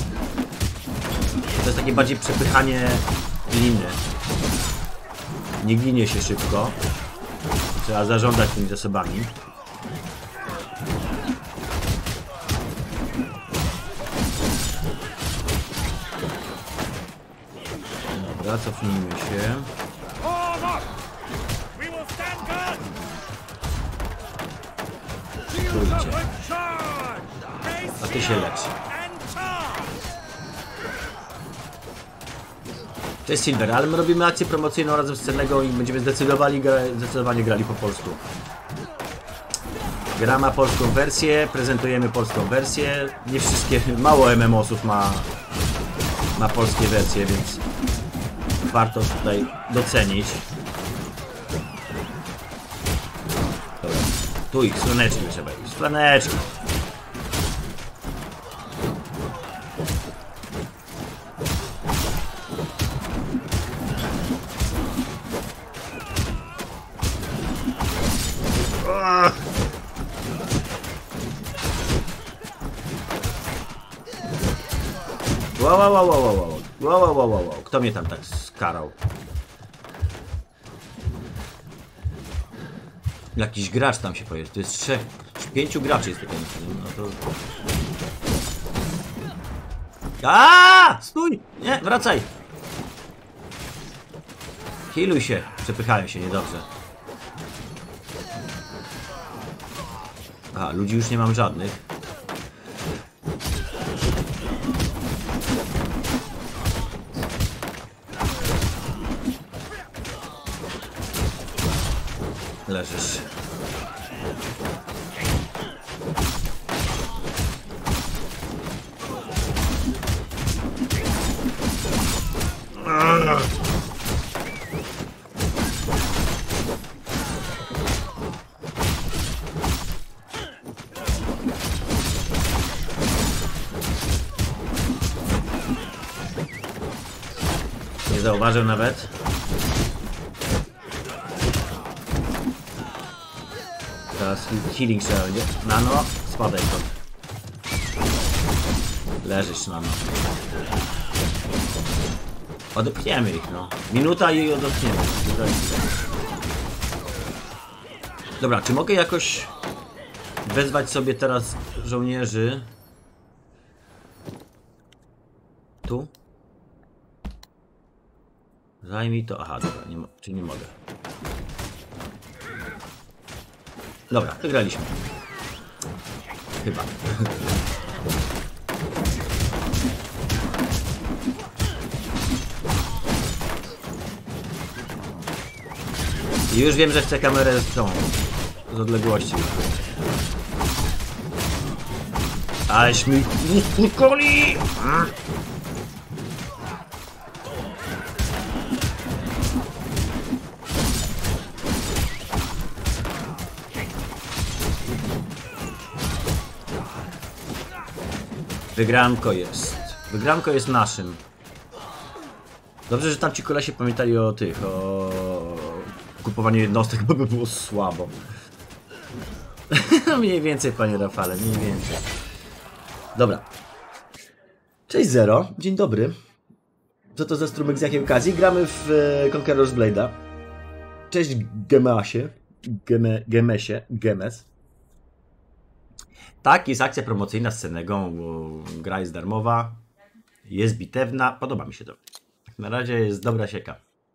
To jest takie bardziej przepychanie liny. Nie ginie się szybko. Trzeba zarządzać tymi zasobami. Dobra, cofnijmy się. Form up! We will stand guard! Stójcie. A ty się lecz. To jest Silver, ale my robimy akcję promocyjną razem z Cennego i będziemy zdecydowali, gra, zdecydowanie grali po polsku. Gra ma polską wersję, prezentujemy polską wersję. Nie wszystkie, mało M M O-sów ma, ma polskie wersje, więc warto tutaj docenić. Dobra. Tu ich, słoneczki trzeba iść. Słoneczki. Wow, wow, wow, wow, wow, wow, wow, wow, wow, wow. Kto mnie tam tak skarał? Jakiś gracz tam się pojedzie. To jest trzech, pięciu graczy jest tutaj. No to... Aaaa! Stój! Nie, wracaj! Healuj się. Przepychają się, niedobrze. Aha, ludzi już nie mam żadnych. Leżysz. Nie zauważył nawet. Teraz healing trzeba będzie. Nano, spadaj stąd. Leżysz, Nano. Odepchniemy ich, no. Minuta i odepchniemy. Dobra, czy mogę jakoś wezwać sobie teraz żołnierzy? Tu? Zajmij to. Aha, dobra, nie, czyli nie mogę. Dobra, wygraliśmy. Chyba. I już wiem, że chcę kamerę z tą, z odległości. Aleś mi uskoli! Wygranko jest. Wygranko jest naszym. Dobrze, że tam ci kolesie pamiętali o tych, o kupowaniu jednostek, bo by było słabo. Mniej więcej, panie Rafale, mniej więcej. Dobra. Cześć Zero, dzień dobry. Co to za strumyk, z jakiej okazji? Gramy w e, Conqueror's Blade'a. Cześć Gemasie. Geme, Gemesie. Gemes. Tak, jest akcja promocyjna z Cennego. Gra jest darmowa. Jest bitewna. Podoba mi się to. Na razie jest dobra sieka.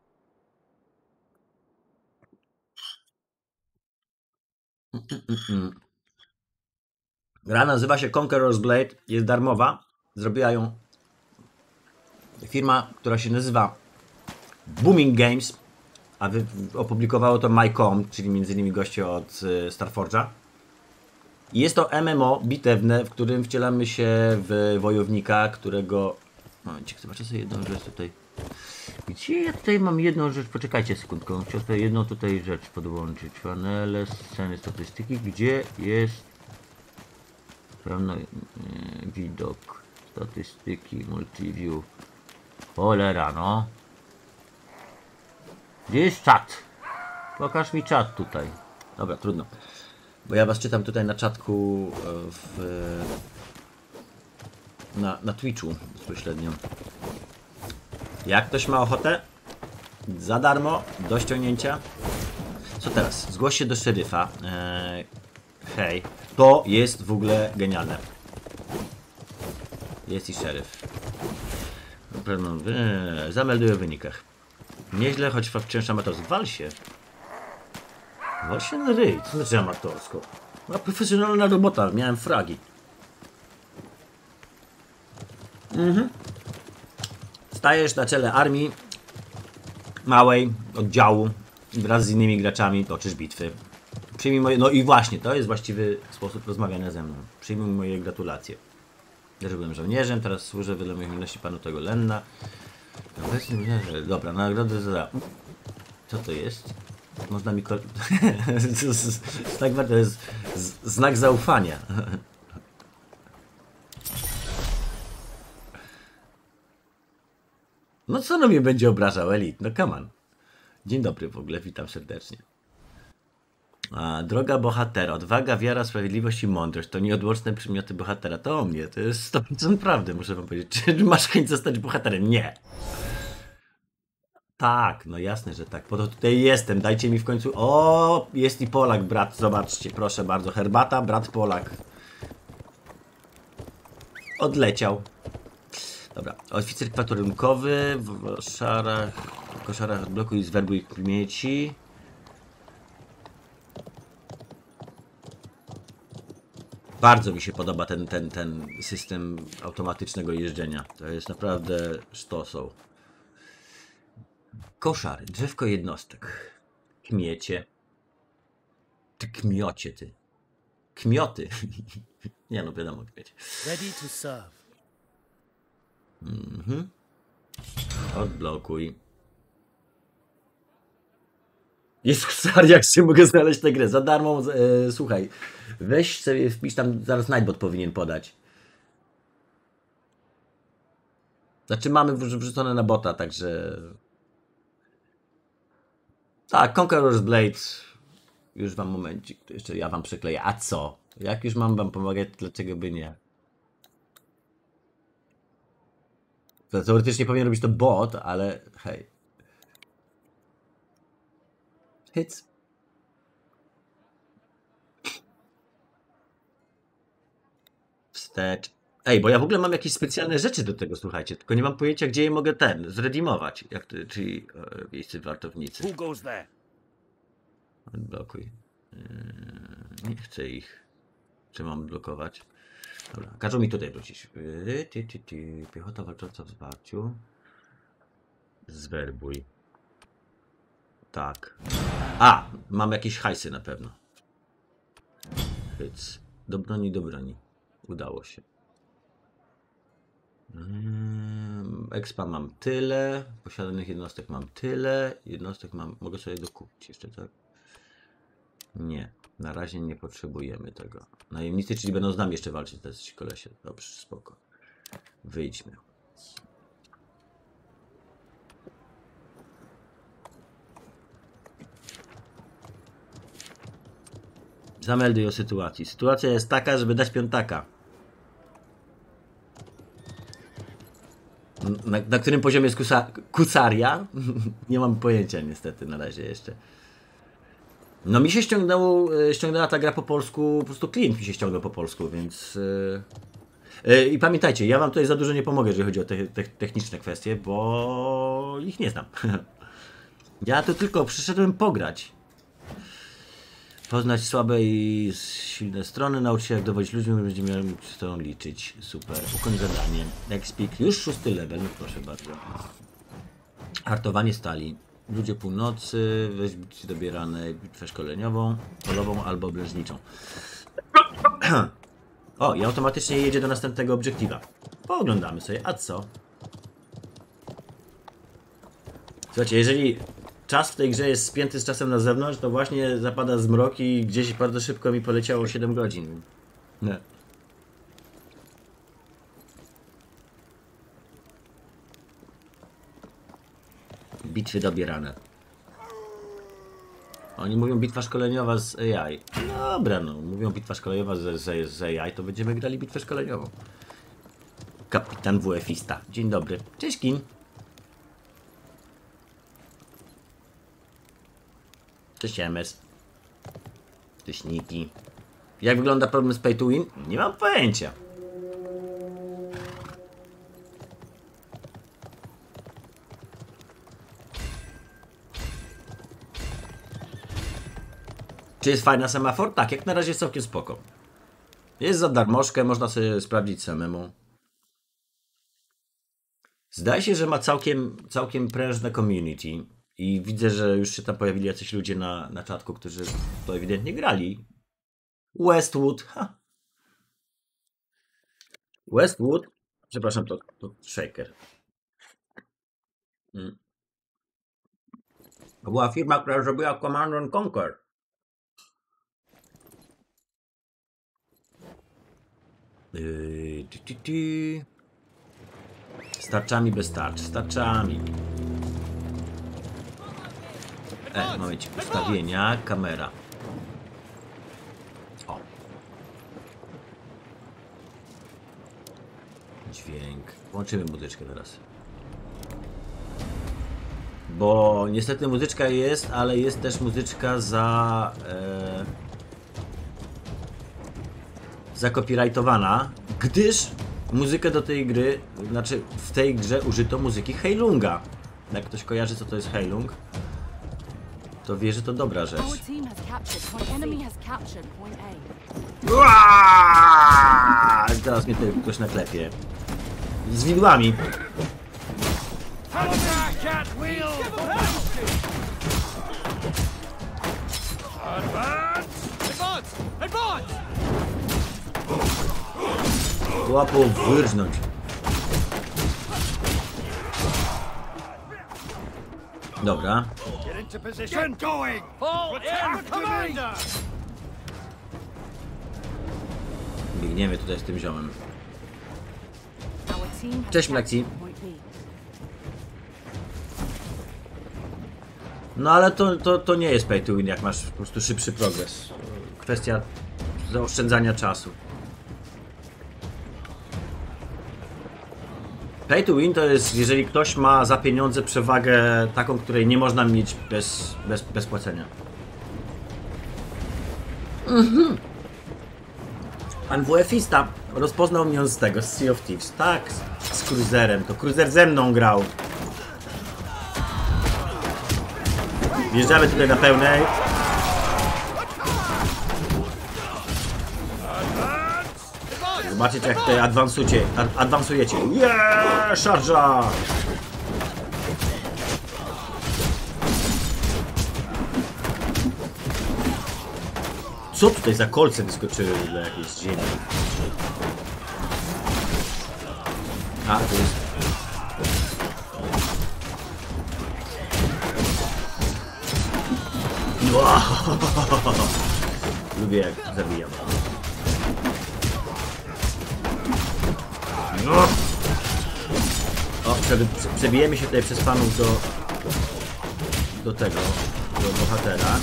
Gra nazywa się Conqueror's Blade. Jest darmowa. Zrobiła ją firma, która się nazywa Booming Games. A wy, opublikowało to MyCom, czyli między innymi goście od Starforge'a. Jest to M M O bitewne, w którym wcielamy się w wojownika, którego... Momencik, zobaczę sobie jedną rzecz tutaj. Gdzie ja tutaj mam jedną rzecz? Poczekajcie sekundkę. Chciałem tutaj jedną tutaj rzecz podłączyć. Panele, sceny, statystyki. Gdzie jest... Prawno... Widok, statystyki, multiview. Cholera, no. Gdzie jest czat? Pokaż mi czat tutaj. Dobra, trudno. Bo ja was czytam tutaj na czatku w, na, na Twitchu bezpośrednio. Jak ktoś ma ochotę, za darmo, do ściągnięcia. Co teraz? Zgłoś się do szeryfa. Eee, hej, to jest w ogóle genialne. Jest i szeryf. Eee, zamelduję o wynikach. Nieźle, choć wciąż amatorsko. Wal się. Wal się na ryj. Co znaczy amatorsko? No, profesjonalna robota, miałem fragi. Mhm. Stajesz na czele armii małej, oddziału, wraz z innymi graczami toczysz bitwy. Przyjmij moje... No i właśnie, to jest właściwy sposób rozmawiania ze mną. Przyjmij moje gratulacje. Ja że byłem żołnierzem, teraz służę wedle moich miłości panu tego Lenna. Dobra, nagrody za... Co to jest? Można mi... Znak, to jest znak zaufania. No co no mnie będzie obrażał, Elit? No come on. Dzień dobry w ogóle, witam serdecznie. A, droga bohatera, odwaga, wiara, sprawiedliwość i mądrość to nieodłączne przymioty bohatera. To o mnie, to jest sto procent prawdy, muszę wam powiedzieć. Czy masz chęć zostać bohaterem? Nie. Tak, no jasne, że tak. Po to tutaj jestem, dajcie mi w końcu... O, jest i Polak, brat, zobaczcie, proszę bardzo. Herbata, brat Polak. Odleciał. Dobra, oficer kwaterunkowy w szarach, koszarach odblokuj, zwerbuj śmieci. Bardzo mi się podoba ten, ten, ten system automatycznego jeżdżenia. To jest naprawdę sztosą. Koszary, drzewko jednostek. Kmiecie. Ty kmiocie, ty. Kmioty. Nie no, wiadomo, kmiecie. Ready to serve. Mhm. Odblokuj. Jest Ksar, jak się mogę znaleźć tę grę. Za darmo, e, słuchaj. Weź sobie, wpisz tam, zaraz Nightbot powinien podać. Znaczy mamy wrzucone na bota, także... Tak, Conqueror's Blade. Już wam momencik, to jeszcze ja wam przykleję. A co? Jak już mam wam pomagać, dlaczego by nie? Teoretycznie powinien robić to bot, ale hej. Hits. Wstecz. Ej, bo ja w ogóle mam jakieś specjalne rzeczy do tego, słuchajcie, tylko nie mam pojęcia, gdzie je mogę ten, zredeemować, jak to, czyli e, miejscy wartownicy. Who goes there? Odblokuj. Yy, nie chcę ich. Czy mam blokować? Dobra, każą mi tutaj wrócić. Ty, ty, ty, ty. Piechota walcząca w wsparciu. Zwerbuj. Tak. A! Mam jakieś hajsy na pewno. Hyc. Do broni, do broni. Udało się. Expa mam tyle. Posiadanych jednostek mam tyle. Jednostek mam... Mogę sobie dokupić jeszcze, tak? Nie. Na razie nie potrzebujemy tego. Najemnicy, czyli będą z nami jeszcze walczyć, to jest kolesie. Dobrze, spoko. Wyjdźmy. Zamelduj o sytuacji. Sytuacja jest taka, żeby dać piątaka. Na, na którym poziomie jest kusa, kusaria? Nie mam pojęcia niestety na razie jeszcze. No mi się ściągnęło, ściągnęła ta gra po polsku, po prostu klient mi się ściągnął po polsku, więc... Yy, yy, I pamiętajcie, ja wam tutaj za dużo nie pomogę, jeżeli chodzi o te, te techniczne kwestie, bo ich nie znam. Ja tu tylko przyszedłem pograć. Poznać słabe i silne strony, nauczyć się jak dowodzić ludźmi, będziemy mieli z tą liczyć. Super. Ukończ zadanie. Expik. Już szósty level, no proszę bardzo. Hartowanie stali. Ludzie północy, weź bitwy dobierane, bitwę szkoleniową, polową albo obrężniczą. O, i automatycznie jedzie do następnego obiektywa. Pooglądamy sobie, a co? Słuchajcie, jeżeli czas w tej grze jest spięty z czasem na zewnątrz, to właśnie zapada zmrok i gdzieś bardzo szybko mi poleciało siedem godzin. Nie. Bitwy dobierane. Oni mówią bitwa szkoleniowa z A I. Dobra, no, mówią bitwa szkoleniowa z, z, z A I, to będziemy grali bitwę szkoleniową. Kapitan W F-ista. Dzień dobry. Cześć, Kim. Cześć, M S. Cześć, Niki. Jak wygląda problem z pay to win? Nie mam pojęcia. Czy jest fajna semafor? Tak, jak na razie jest całkiem spoko. Jest za darmożkę, można sobie sprawdzić samemu. Zdaje się, że ma całkiem, całkiem prężne community. I widzę, że już się tam pojawili jacyś ludzie na, na czatku, którzy to ewidentnie grali. Westwood. Ha. Westwood. Przepraszam, to, to Shaker. Hmm. To była firma, która zrobiła Command and Conquer. Yy, ty, ty, ty. Z tarczami bez tarcz, z tarczami. E, momencie, ustawienia, kamera. O. Dźwięk. Włączymy muzyczkę teraz. Bo niestety muzyczka jest, ale jest też muzyczka za... E, zakopirajtowana, gdyż muzykę do tej gry, znaczy w tej grze użyto muzyki Heilunga. Jak ktoś kojarzy, co to jest Heilung, to wie, że to dobra rzecz. Our team has captured point. Enemy has captured point A. Uaaaa! Teraz mnie tutaj ktoś naklepie. Z widłami. Attack at will! Advance! Advance! Advance! Łapą wyrżnąć. Dobra. Get into position! Get going! Fall in, commander! Biegniemy tutaj z tym ziomem. Our team has Cześć, Mlexi. captured point B. No ale to, to, to nie jest pay to win, jak masz po prostu szybszy progres. Kwestia zaoszczędzania czasu. Pay to win to jest, jeżeli ktoś ma za pieniądze przewagę taką, której nie można mieć bez, bez, bez płacenia. Mhm. Pan W F ista rozpoznał mnie z tego, z Sea of Thieves. Tak, z, z Cruiserem. To Cruiser ze mną grał. Wjeżdżamy tutaj na pełnej. Zobaczycie, jak tutaj adwansujecie. Ad adwansujecie. Jeee, szarża! Co tutaj za kolce wyskoczyły dla jakiejś ziemi? A, to jest... Wow. Lubię, jak zabijam. No. O, prze przebijemy się tutaj przez panów do... do tego, do bohatera.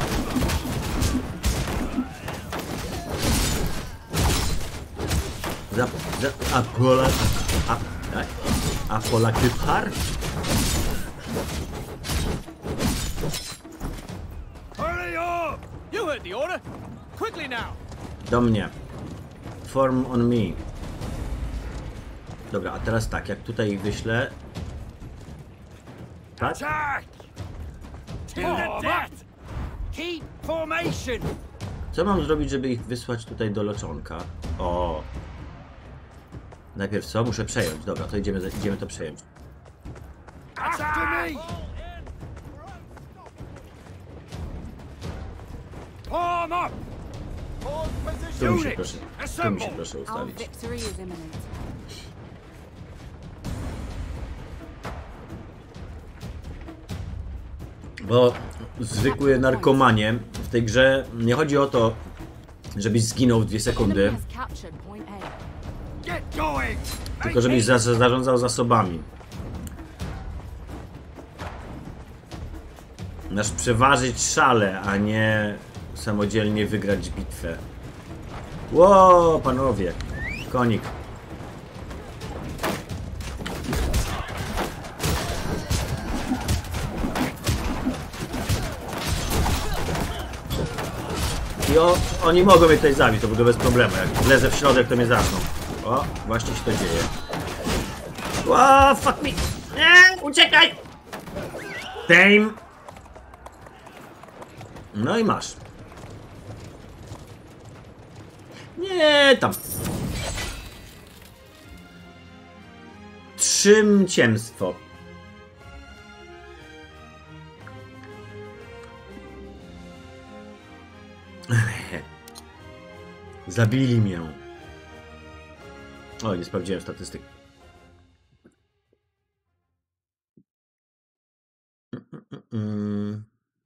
Za... za... Apola... A... a... Apola Kypar? Hurry up! You heard the order. Quickly now. Do mnie. Form on me. Dobra, a teraz tak, jak tutaj wyślę... Tak? Attack! To the death! Keep formation! Co mam zrobić, żeby ich wysłać tutaj do loczonka? O. Najpierw co? Muszę przejąć. Dobra, to idziemy, idziemy to przejąć. After me! Form up! Tu mi się proszę, tu mi się proszę Our ustawić. victory is imminent. Bo zwykły narkomanie w tej grze nie chodzi o to, żebyś zginął w dwie sekundy, Enemy has captured point A. Get going! tylko żebyś za zarządzał zasobami. Masz przeważyć szale, a nie samodzielnie wygrać bitwę. Ło, panowie! Konik. I o, oni mogą mnie tutaj zabić, to będzie bez problemu. Jak wlezę w środek, to mnie zamkną. O, właśnie się to dzieje. Ło, fuck me! Nie, uciekaj! Tame! No i masz. Nie, tam. Trzymciemstwo. Zabili mnie. O, nie sprawdziłem statystyk. Mm.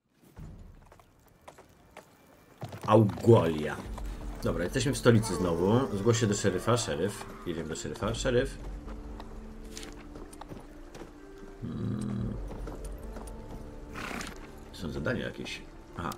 Augolia. Dobra, jesteśmy w stolicy znowu. Zgłoś się do szeryfa. Szeryf. Jedziemy do szeryfa. Szeryf. Hmm. Są zadania jakieś. Aha.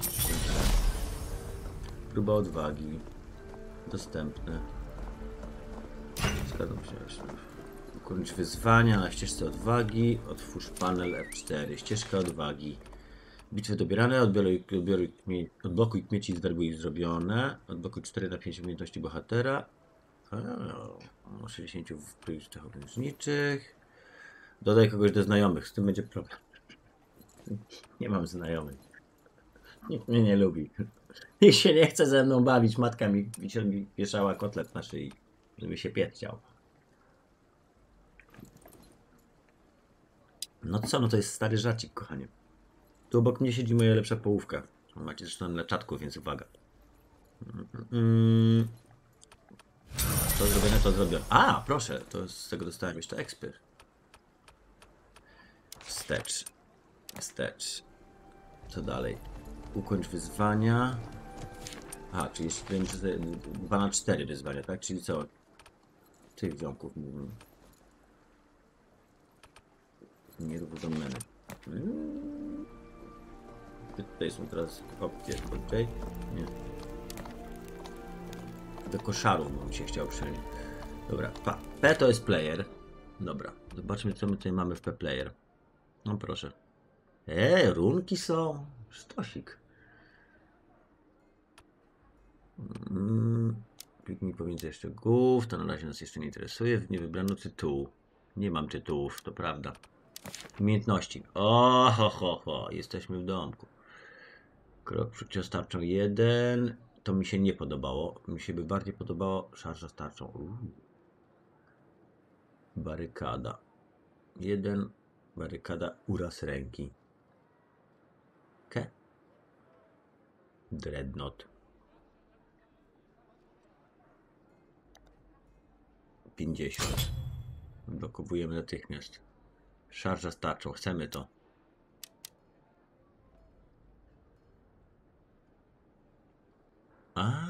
Próba odwagi. Dostępne. Zgadzam się. Ukończ wyzwania na ścieżce odwagi. Otwórz panel F cztery. Ścieżka odwagi. Bitwy dobierane. Odbioruj, odbioruj, odblokuj kmieci zwerbuj zrobione. Odblokuj cztery na pięć umiejętności bohatera. O, sześćdziesiąt wpływ technologicznych. Dodaj kogoś do znajomych. Z tym będzie problem. Nie mam znajomych. Nikt mnie nie lubi. Nikt się nie chce ze mną bawić. Matka mi, mi wieszała kotlet na szyi, żeby się piec chciał. No co, no to jest stary żarcik, kochanie. Tu obok mnie siedzi moja lepsza połówka. Macie zresztą na czatku, więc uwaga. Mm. To zrobione, to zrobione. A, proszę, to z tego dostałem jeszcze ekspert. Wstecz. Wstecz. Co dalej? Ukończ wyzwania. A, czyli jeszcze dwa na cztery wyzwania, tak? Czyli co? Tych ziomków mówię. Nie rób domeny. Hmm. Tutaj są teraz opcje. Tutaj? Nie. Do koszarów bym się chciał przenieść. Dobra, P, P to jest player. Dobra, zobaczmy co my tutaj mamy w P player. No proszę. Eee, runki są. Sztosik. Mm, kliknij pomiędzy jeszcze głów. To na razie nas jeszcze nie interesuje. Nie wybrano tytułu. Nie mam tytułów, to prawda. Umiejętności. O, ho, ho, ho. Jesteśmy w domku. Krok przed starczą jeden. To mi się nie podobało. Mi się by bardziej podobało szarża z tarczą. Uuu. Barykada. Jeden. Barykada. Uraz ręki. Ke. Dreadnought. pięćdziesiąt. Blokowujemy natychmiast. Szarża z tarczą. Chcemy to. A,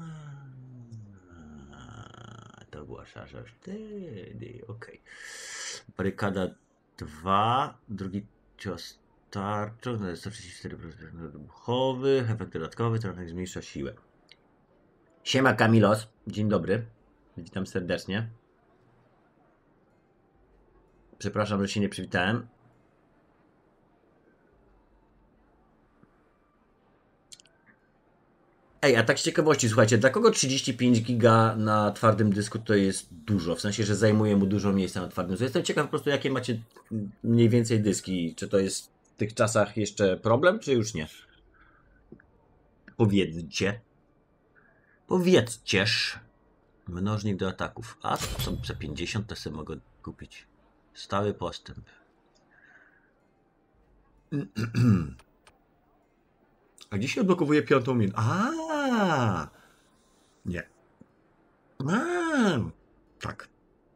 to była szarża wtedy. Ok. Barykada dwa. Drugi cios tarczą. sto trzydzieści cztery procent wybuchowych. Efekt dodatkowy. Trochę zmniejsza siłę. Siema Kamilos. Dzień dobry. Witam serdecznie. Przepraszam, że się nie przywitałem. Ej, a tak z ciekawości, słuchajcie, dla kogo trzydzieści pięć giga na twardym dysku to jest dużo? W sensie, że zajmuje mu dużo miejsca na twardym dysku. Jestem ciekaw po prostu, jakie macie mniej więcej dyski. Czy to jest w tych czasach jeszcze problem, czy już nie? Powiedzcie. Powiedzcież. Mnożnik do ataków. A, to za pięćdziesiąt to sobie mogę kupić. Stały postęp. A dzisiaj odblokowuję piątą minutę. A, nie. A, tak.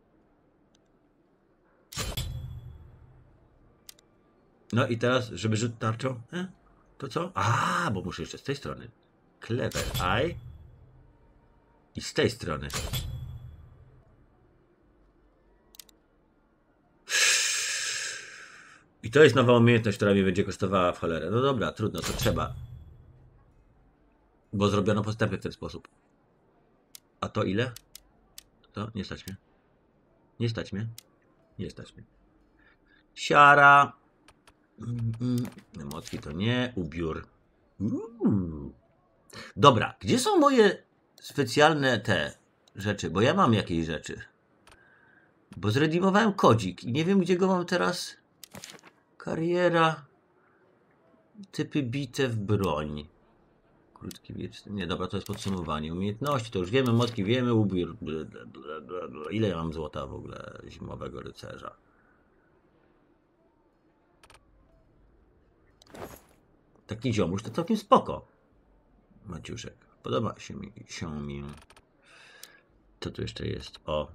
No i teraz, żeby rzut tarczą, e? To co? A, bo muszę jeszcze z tej strony. Clever eye. I z tej strony. I to jest nowa umiejętność, która mnie będzie kosztowała w cholerę. No dobra, trudno, to trzeba. Bo zrobiono postępy w ten sposób. A to ile? To nie stać mnie. Nie stać mnie. Nie stać mnie. Siara. Emotki to nie. Ubiór. Uuu. Dobra, gdzie są moje specjalne te rzeczy? Bo ja mam jakieś rzeczy. Bo zredimowałem kodzik i nie wiem, gdzie go mam teraz. Kariera. Typy bitew, broń. Krótki wieczny. Nie, dobra, to jest podsumowanie. Umiejętności, to już wiemy, motki wiemy, ubiór. Ble, ble, ble, ble, ble. Ile ja mam złota w ogóle zimowego rycerza? Taki ziomuś to całkiem spoko. Maciuszek. Podoba się mi. Się mi. Co tu jeszcze jest? O.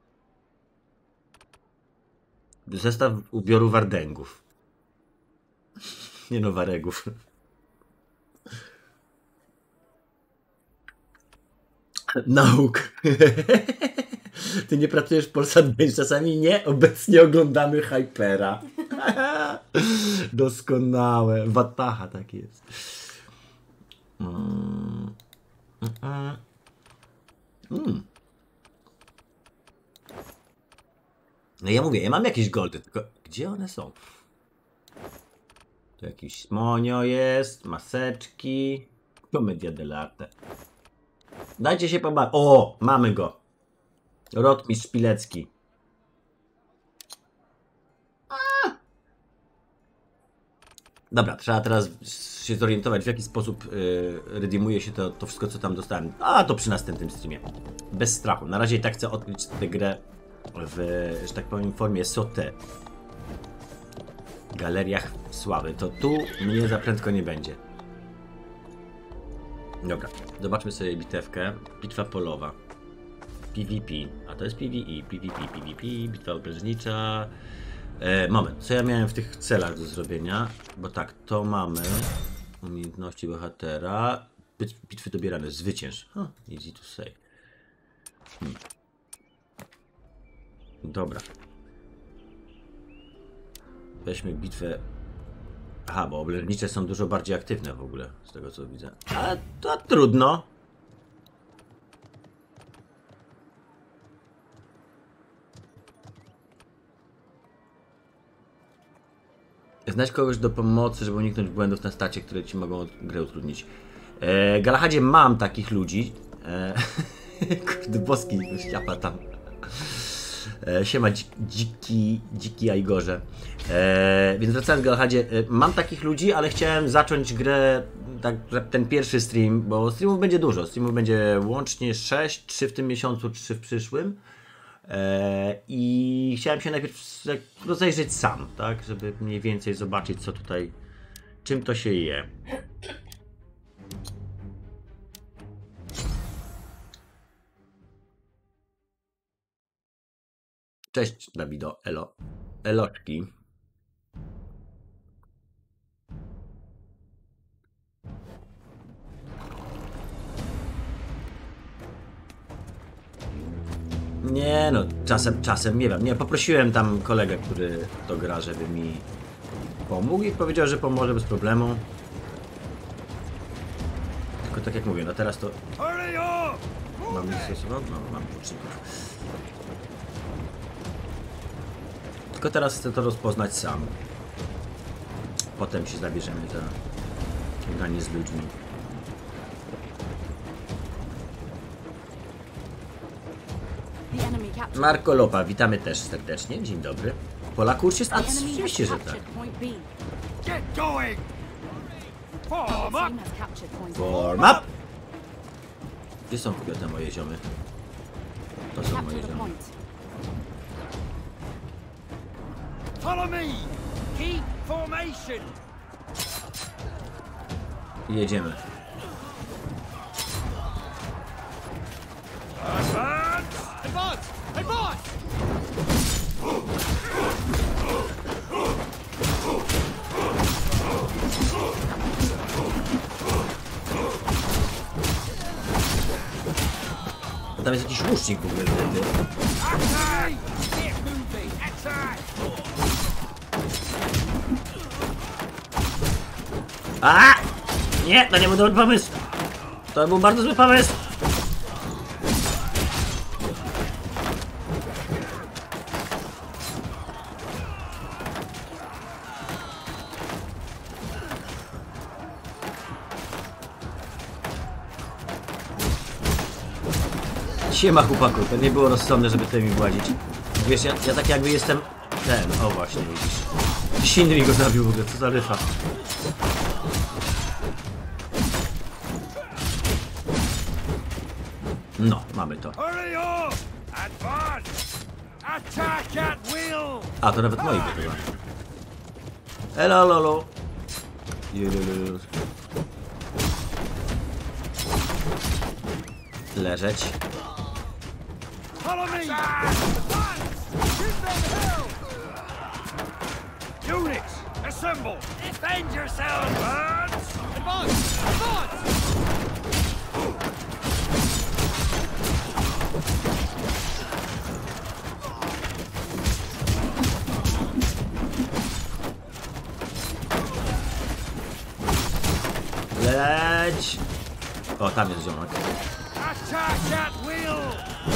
Zestaw ubioru wardęgów. Nie no, waregów. Nauk. Ty nie pracujesz w Polsat Games czasami? Nie. Obecnie oglądamy Hypera. Doskonałe. Wataha tak jest. Mm. Mm. No ja mówię, ja mam jakieś goldy, tylko gdzie one są? Tu jakiś smonio jest, maseczki. Komedia dell'arte. Dajcie się pobawić. O, mamy go. Rotmistrz Szpilecki. A! Dobra, trzeba teraz się zorientować, w jaki sposób yy, redeemuje się to, to wszystko, co tam dostałem. A, to przy następnym streamie. Bez strachu. Na razie i tak chcę odkryć tę grę w, że tak powiem, formie sauté. Galeriach sławy. To tu mnie za prędko nie będzie. Dobra, zobaczmy sobie bitewkę. Bitwa polowa. PvP. A to jest PvE. PvP, PvP, bitwa obrężnicza. E, moment, co ja miałem w tych celach do zrobienia? Bo tak, to mamy. Umiejętności bohatera. Bitwy dobierane. Zwycięż. Huh, easy to say. Hmm. Dobra. Weźmy bitwę. Aha, bo oblężnicze są dużo bardziej aktywne w ogóle, z tego co widzę. Ale to trudno. Znajdź kogoś do pomocy, żeby uniknąć błędów na stacie, które ci mogą grę utrudnić. E, Galahadzie mam takich ludzi. E, kurde, boski ściapa tam. E, siema dziki, dziki Ajgorze. E, więc wracając do Galahadzie, e, mam takich ludzi, ale chciałem zacząć grę, tak, ten pierwszy stream, bo streamów będzie dużo. Streamów będzie łącznie sześć, trzy w tym miesiącu, trzy w przyszłym. E, I chciałem się najpierw rozejrzeć sam, tak, żeby mniej więcej zobaczyć, co tutaj, czym to się je. Cześć Dawido, elo, eloczki. Nie no, czasem, czasem, nie wiem, nie, poprosiłem tam kolegę, który to gra, żeby mi pomógł i powiedział, że pomoże bez problemu. Tylko tak jak mówię, no teraz to... Mam nic stosował? No, mam poczynków. Tylko teraz chcę to rozpoznać sam. Potem się zabierzemy za granie z ludźmi. Marko Lopa, witamy też serdecznie. Dzień dobry. Pola kurs jest... A, oczywiście, że tak. Get going! Form up! Form up! Gdzie są w ogóle te moje ziomy? To są moje ziomy. Follow me! Keep formation! I jedziemy. Advance! Advance! Advance! A tam jest jakiś łucznik w ogóle. Attack! Get moving! Attack! A! Nie, to nie był dobry pomysł. To był bardzo zły pomysł. Siema chłopaku, to nie było rozsądne, żeby tutaj mi władzić. Wiesz, ja, ja tak jakby jestem ten, o właśnie widzisz. Sinry mi go zabił w ogóle, co za ryfa. No, mamy to. Hurry up! Advance! Attack at will! A, to nawet moi by była. Elo, lolo. Jululu. Leżeć. Follow me! Advance! Give them hell! Units, assemble! Defend yourselves, lads! Advance! Advance! Leć! O, tam jest ziomek. Attack at will!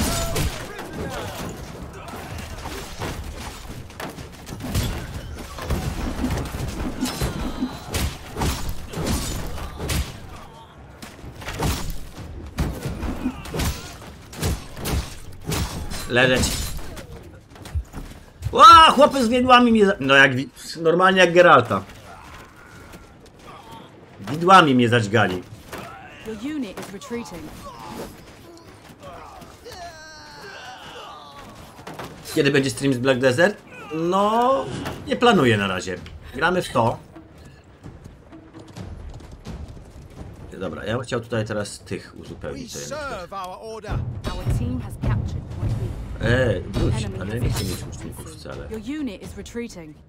Leżeć. Ła, chłopy z widłami mnie... Za... No jak... wi- Normalnie jak Geralta. Widłami mnie zadźgali. Your unit is retreating. Kiedy będzie stream z Black Desert? No... Nie planuję na razie. Gramy w to. Dobra, ja bym chciał tutaj teraz tych uzupełnić. We To ja serve our order. Our team has captured point B. Eee, wróć, Enemy ale has nie chcę captured mieć point łuczników C. wcale. Your unit is retreating.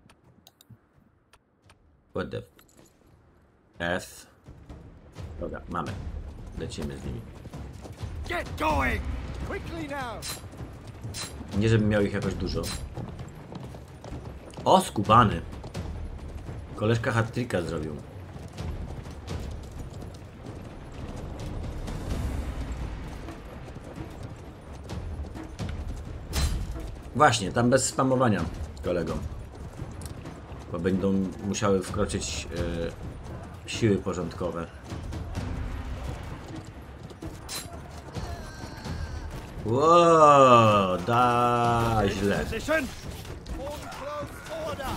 What the... F. Dobra, mamy. Lecimy z nimi. Get going! Quickly now. Nie, żebym miał ich jakoś dużo. O, skubany. Koleżka hat-tricka zrobił. Właśnie, tam bez spamowania, kolego. Bo będą musiały wkroczyć e, siły porządkowe. Ło, da źle. Position! Form close order.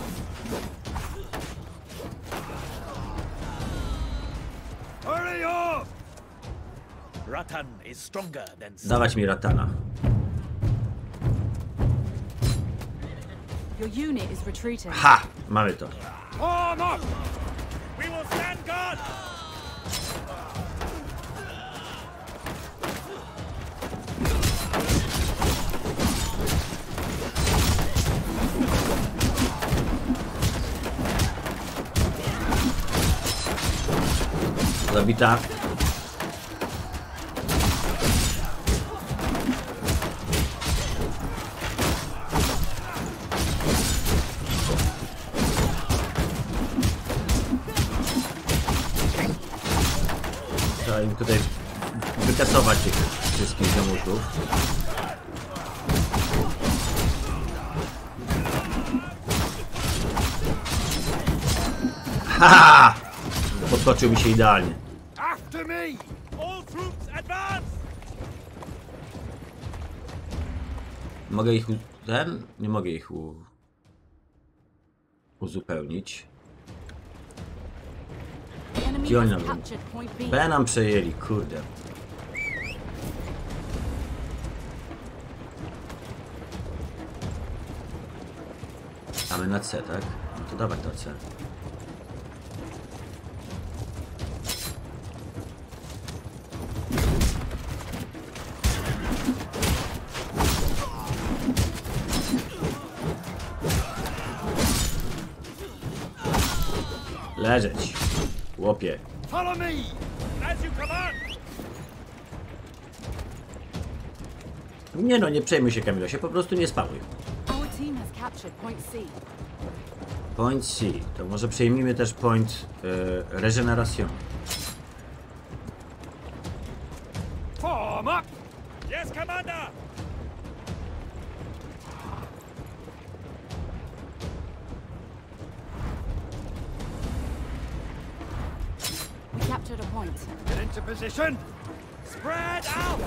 Hurry up! Ratan is stronger than Dawać mi ratana. Your unit is retreating. Ha! Mamy to. Arm up! We will stand guard! Zabita. Trzeba im tutaj wykasować tych wszystkich ziomuszów. Ha! Podtoczył mi się idealnie. After me! All troops advance! Mogę ich... u- ten? Nie mogę ich u... uzupełnić. The enemy Gdzie oni has nam- captured point B. B nam przejęli, kurde. A my na C, tak? No to dawaj na C. Leżeć. Łopie. Follow me! As you command! Nie no, nie przejmuj się, Kamilo, się po prostu nie spałuj. Our team has captured point C. Point C. To może przejmijmy też point e, regeneration. Form up! Yes, commander! We captured a point. Get into position! Spread out!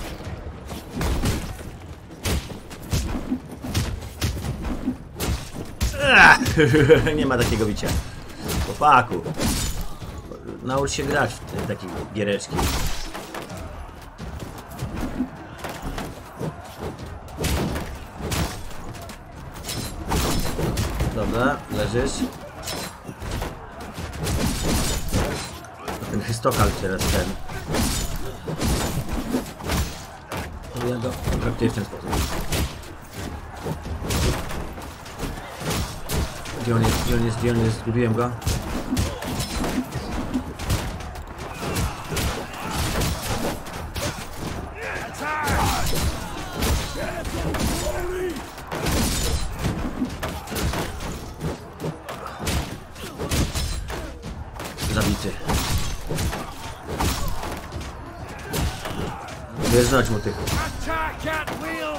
Ach, nie ma takiego bicia. Chłopaku. Naucz się grać w te takie giereczki. Dobra, leżysz. Ten histokal teraz ten. Ja go traktuję w ten sposób. Gdzie on jest? Gdzie on jest? Gdzie on jest? Zgubiłem go. Zabity. Wjeżdżać mu tych. Attack at will!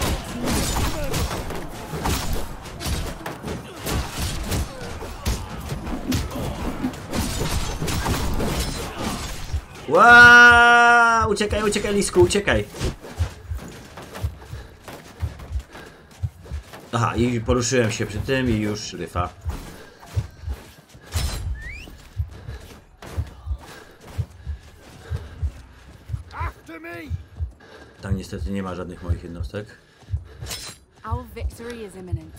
Ła! Uciekaj, uciekaj, Lisku, uciekaj. Aha, i poruszyłem się przy tym i już ryfa. After me! Tam niestety nie ma żadnych moich jednostek. Our victory is imminent.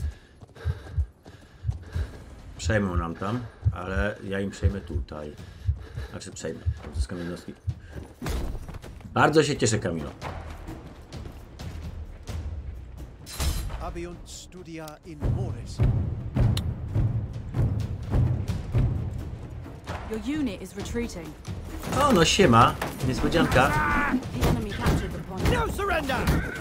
Przejmą nam tam, ale ja im przejmę tutaj. Znaczy przejmę, odzyskam jednostki. Bardzo się cieszę, Kamilo. Habeant studia in mores. Your unit is retreating. O, no siema, niespodzianka. The enemy captured the point. No surrender!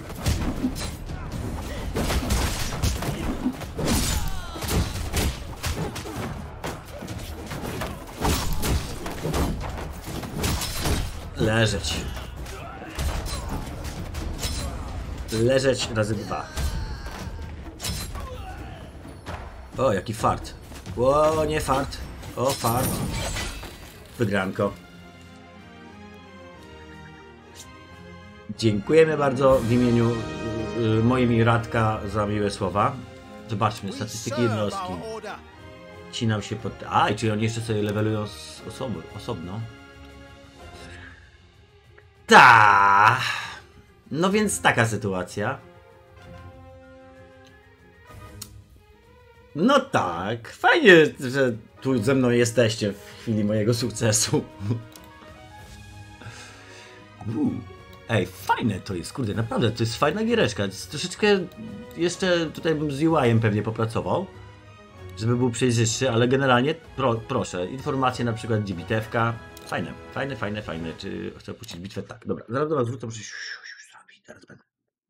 Leżeć. Leżeć razy dwa. O, jaki fart. O, nie fart. O, fart. Wygranko. Dziękujemy bardzo w imieniu y, moim i Radka za miłe słowa. Zobaczmy, We statystyki serve jednostki. our order. Cinam się pod... A, i czyli oni jeszcze sobie levelują z osoby, osobno. Ta. No więc taka sytuacja. No tak, fajnie, że tu ze mną jesteście w chwili mojego sukcesu. Uu. Ej, fajne to jest, kurde, naprawdę, to jest fajna giereczka. Troszeczkę jeszcze tutaj bym z U I-em pewnie popracował, żeby był przejrzystszy, ale generalnie pro, proszę, informacje na przykład gdzie bitewka. Fajne, fajne, fajne, fajne. Czy chcę puścić bitwę? Tak, dobra, zaraz do was wrócę, muszę się zrobić, teraz będę.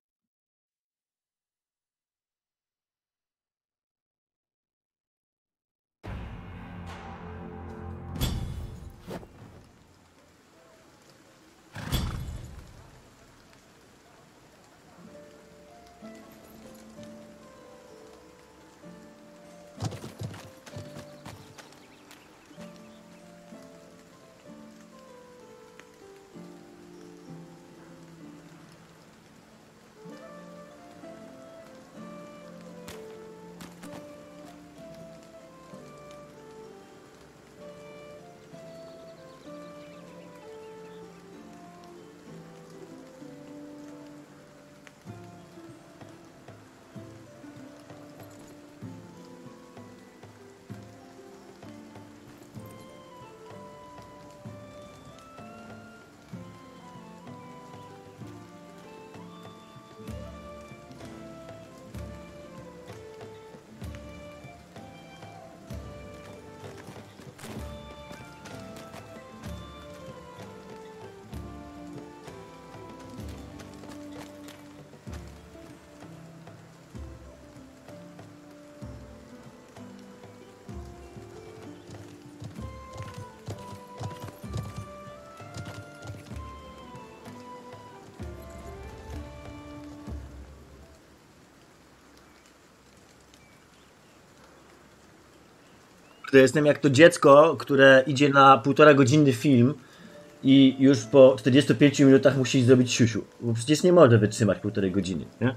To jestem jak to dziecko, które idzie na półtora godzinny film i już po czterdziestu pięciu minutach musi zrobić siusiu. Bo przecież nie może wytrzymać półtorej godziny, nie?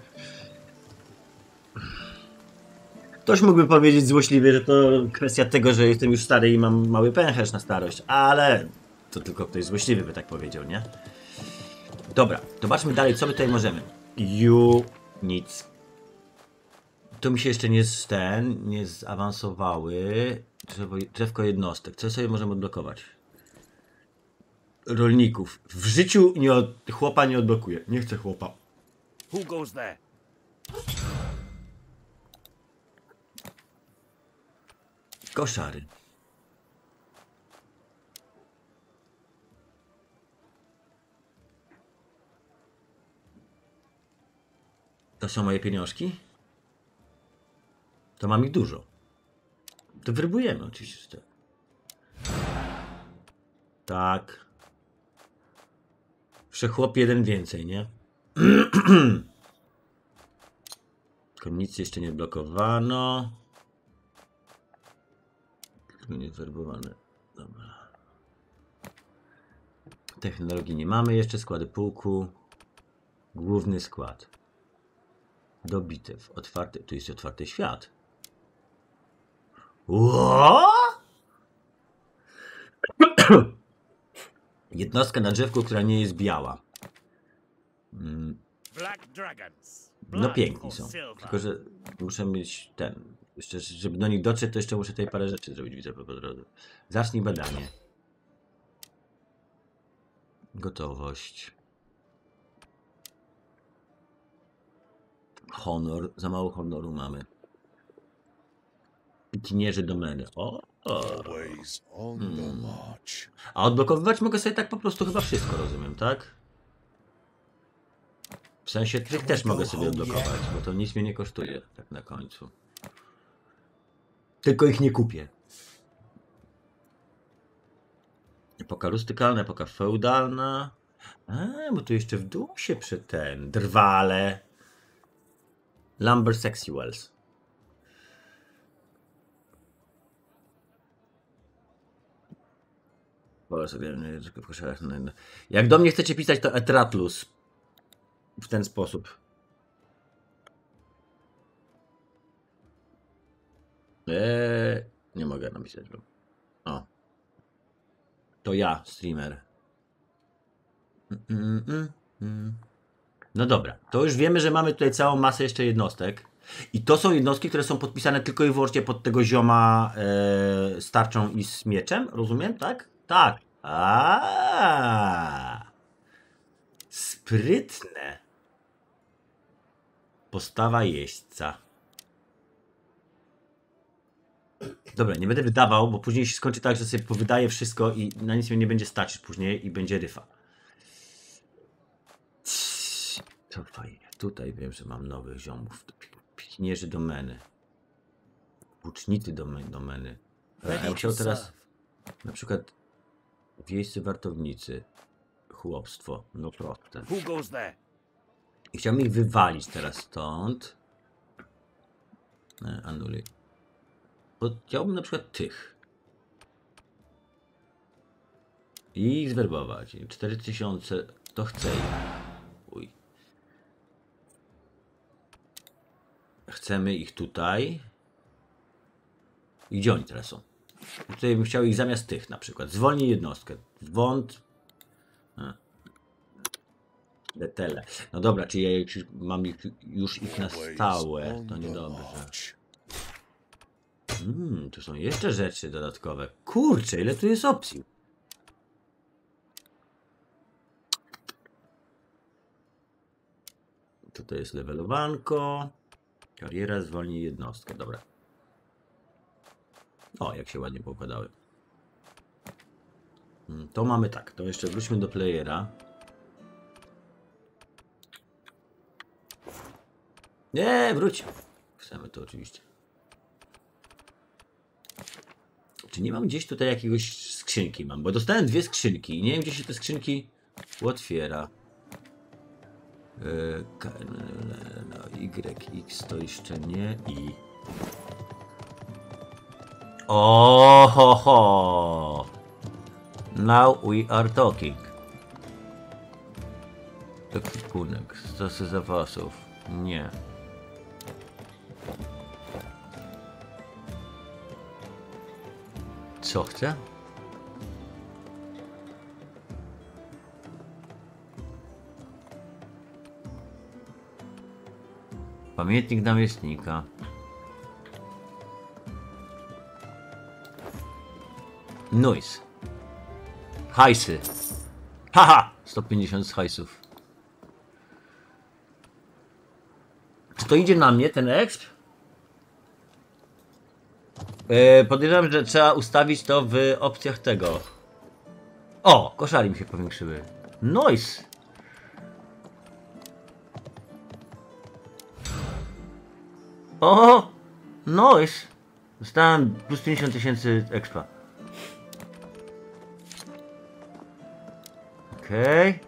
Ktoś mógłby powiedzieć złośliwie, że to kwestia tego, że jestem już stary i mam mały pęcherz na starość, ale to tylko ktoś złośliwy by tak powiedział, nie? Dobra, zobaczmy dalej, co my tutaj możemy. You nic. To mi się jeszcze nie z ten, nie zaawansowały. Drzewo, drzewko jednostek. Co sobie możemy odblokować? Rolników. W życiu nie od, chłopa nie odblokuję. Nie chcę chłopa. Who goes there? Koszary. To są moje pieniążki? To mam ich dużo. To wyrbujemy oczywiście. Tak. Wszechłop jeden więcej, nie? Konnicy jeszcze nie blokowano. Nie werbowane. Dobra. Technologii nie mamy jeszcze. Składy pułku. Główny skład. Do bitew. Otwarty. Tu jest otwarty świat. Ło? Jednostka na drzewku, która nie jest biała. Mm. Black dragons. No Blood piękni for są. silver. Tylko, że muszę mieć ten. Jeszcze, żeby do nich dotrzeć, to jeszcze muszę tutaj parę rzeczy zrobić, widzę po drodze. Zacznij badanie. Gotowość. Honor. Za mało honoru mamy. Pikinierzy domeny. O, o. Always on the march. A odblokowywać mogę sobie tak po prostu chyba wszystko, rozumiem, tak? W sensie tych też mogę sobie odblokować, bo to nic mnie nie kosztuje, tak na końcu. Tylko ich nie kupię. Epoka rustykalna, epoka feudalna. A, bo tu jeszcze w dół się przy ten. Drwale. Lumber Sexuals. Jak do mnie chcecie pisać, to Etratlus. W ten sposób. Eee, nie mogę napisać. O. To ja, streamer. Mm, mm, mm. No dobra, to już wiemy, że mamy tutaj całą masę jeszcze jednostek. I to są jednostki, które są podpisane tylko i wyłącznie pod tego zioma e, z tarczą i z mieczem. Rozumiem, tak? Tak. A. Sprytne. Postawa jeźdźca. Dobra, nie będę wydawał, bo później się skończy tak, że sobie powydaję wszystko i na nic mnie nie będzie stać później i będzie ryfa. To fajnie. Tutaj wiem, że mam nowych ziomów. Pikinierzy domeny. Łucznicy domeny. Ale ja musiał teraz na przykład wiejscy wartownicy. Chłopstwo. No proste. Who goes there? I chciałbym ich wywalić teraz stąd. Anuluj. Bo chciałbym na przykład tych. I ich zwerbować. cztery tysiące to chcę ich. Uj. Chcemy ich tutaj. I gdzie oni teraz są? Tutaj bym chciał ich zamiast tych na przykład. Zwolnij jednostkę. Wąt. Detele. No dobra, czyli ja już mam ich, już ich na stałe. To niedobrze. Hmm, tu są jeszcze rzeczy dodatkowe. Kurczę, ile tu jest opcji. Tutaj jest levelowanko. Kariera, zwolnij jednostkę. Dobra. O, jak się ładnie poukładały. Hmm, to mamy tak. To jeszcze wróćmy do playera. Nie, wróć. Chcemy to oczywiście. Czy nie mam gdzieś tutaj jakiegoś skrzynki mam? Bo dostałem dwie skrzynki i nie wiem, gdzie się te skrzynki otwiera. Yy, no, Y, X to jeszcze nie i... O, ho, ho. Now we are talking. Ekwipunek, stosy zapasów. Nie. Co chcę? Pamiętnik namiestnika. Noise. Hajsy. Haha! sto pięćdziesiąt z hajsów. Czy to idzie na mnie, ten exp? Yy, podejrzewam, że trzeba ustawić to w opcjach tego. O! Koszary mi się powiększyły. Noise! O! Noise! Dostałem plus pięćdziesiąt tysięcy expa. Okej. Okay.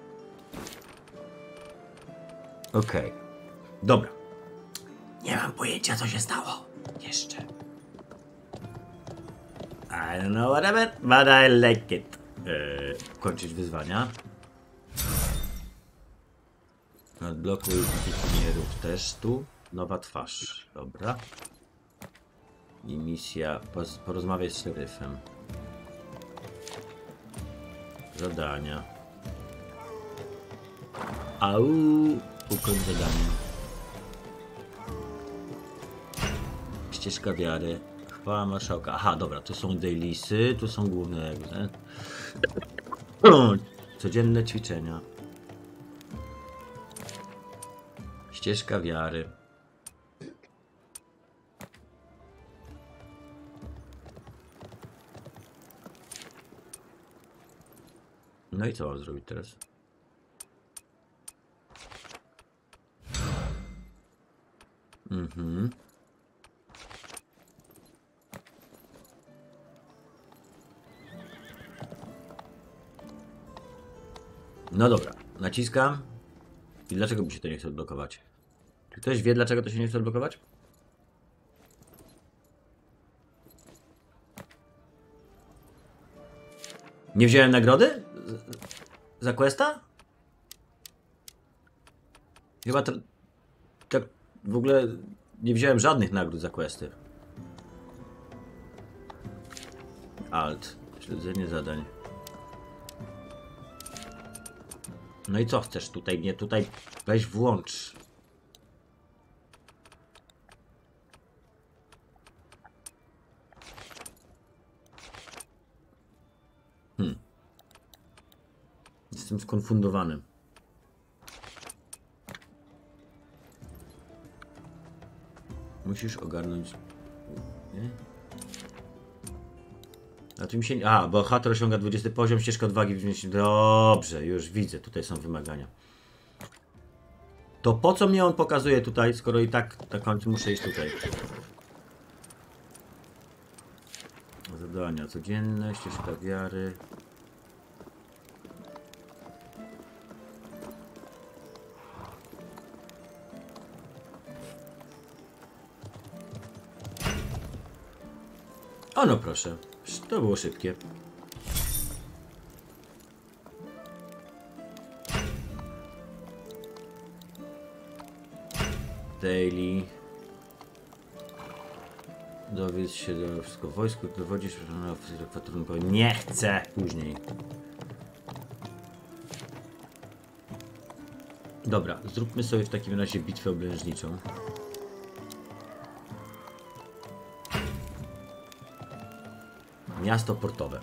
Okej. Okay. Dobra. Nie mam pojęcia, co się stało. Jeszcze. I don't know whatever, but I like it. Eee, kończyć wyzwania. Odblokuj inżynierów testu. Nowa twarz. Dobra. I misja. Porozmawiać z szeryfem. Zadania. Au. Ukończ zadanie. Ścieżka wiary. Chwała marszałka. Aha, dobra, tu są dailisy, tu są główne jakby. Codzienne ćwiczenia. Ścieżka wiary. No i co mam zrobić teraz? Mhm. No dobra, naciskam. I dlaczego mi się to nie chce odblokować? Czy ktoś wie, dlaczego to się nie chce odblokować? Nie wziąłem nagrody? Za questa? Chyba to... tak w ogóle nie wziąłem żadnych nagród za questy. Alt. Śledzenie zadań. No i co chcesz tutaj? Nie, tutaj weź włącz. Hmm. Jestem skonfundowany. Musisz ogarnąć... Nie? A tu mi się... A, bohater osiąga dwudziesty poziom, ścieżka odwagi... Dobrze, już widzę, tutaj są wymagania. To po co mnie on pokazuje tutaj, skoro i tak na końcu muszę iść tutaj? Zadania codzienne, ścieżka wiary... O no proszę, to było szybkie. Daily. Dowiedz się do wszystko w wojsku, dowodzisz kwaterunkowi. Nie chcę! Później. Dobra, zróbmy sobie w takim razie bitwę oblężniczą. Miasto portowe.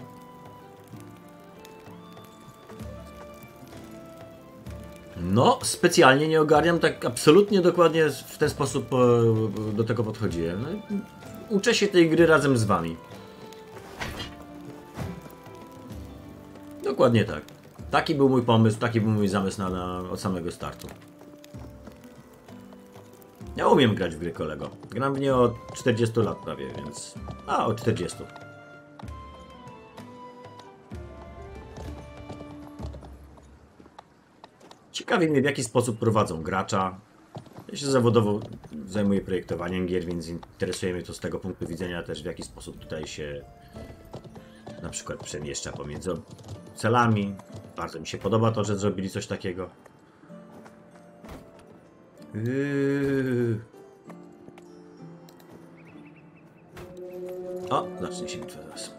No, specjalnie nie ogarniam, tak absolutnie dokładnie w ten sposób do tego podchodziłem. No, uczę się tej gry razem z wami. Dokładnie tak. Taki był mój pomysł, taki był mój zamysł na, na, od samego startu. Ja umiem grać w gry, kolego. Gram w nie od czterdziestu lat prawie, więc... A, od czterdziestu. Ciekawi mnie, w jaki sposób prowadzą gracza. Ja się zawodowo zajmuję projektowaniem gier, więc interesuje mnie to z tego punktu widzenia też, w jaki sposób tutaj się na przykład przemieszcza pomiędzy celami. Bardzo mi się podoba to, że zrobili coś takiego. Yy... O, zacznie się bitwa zaraz.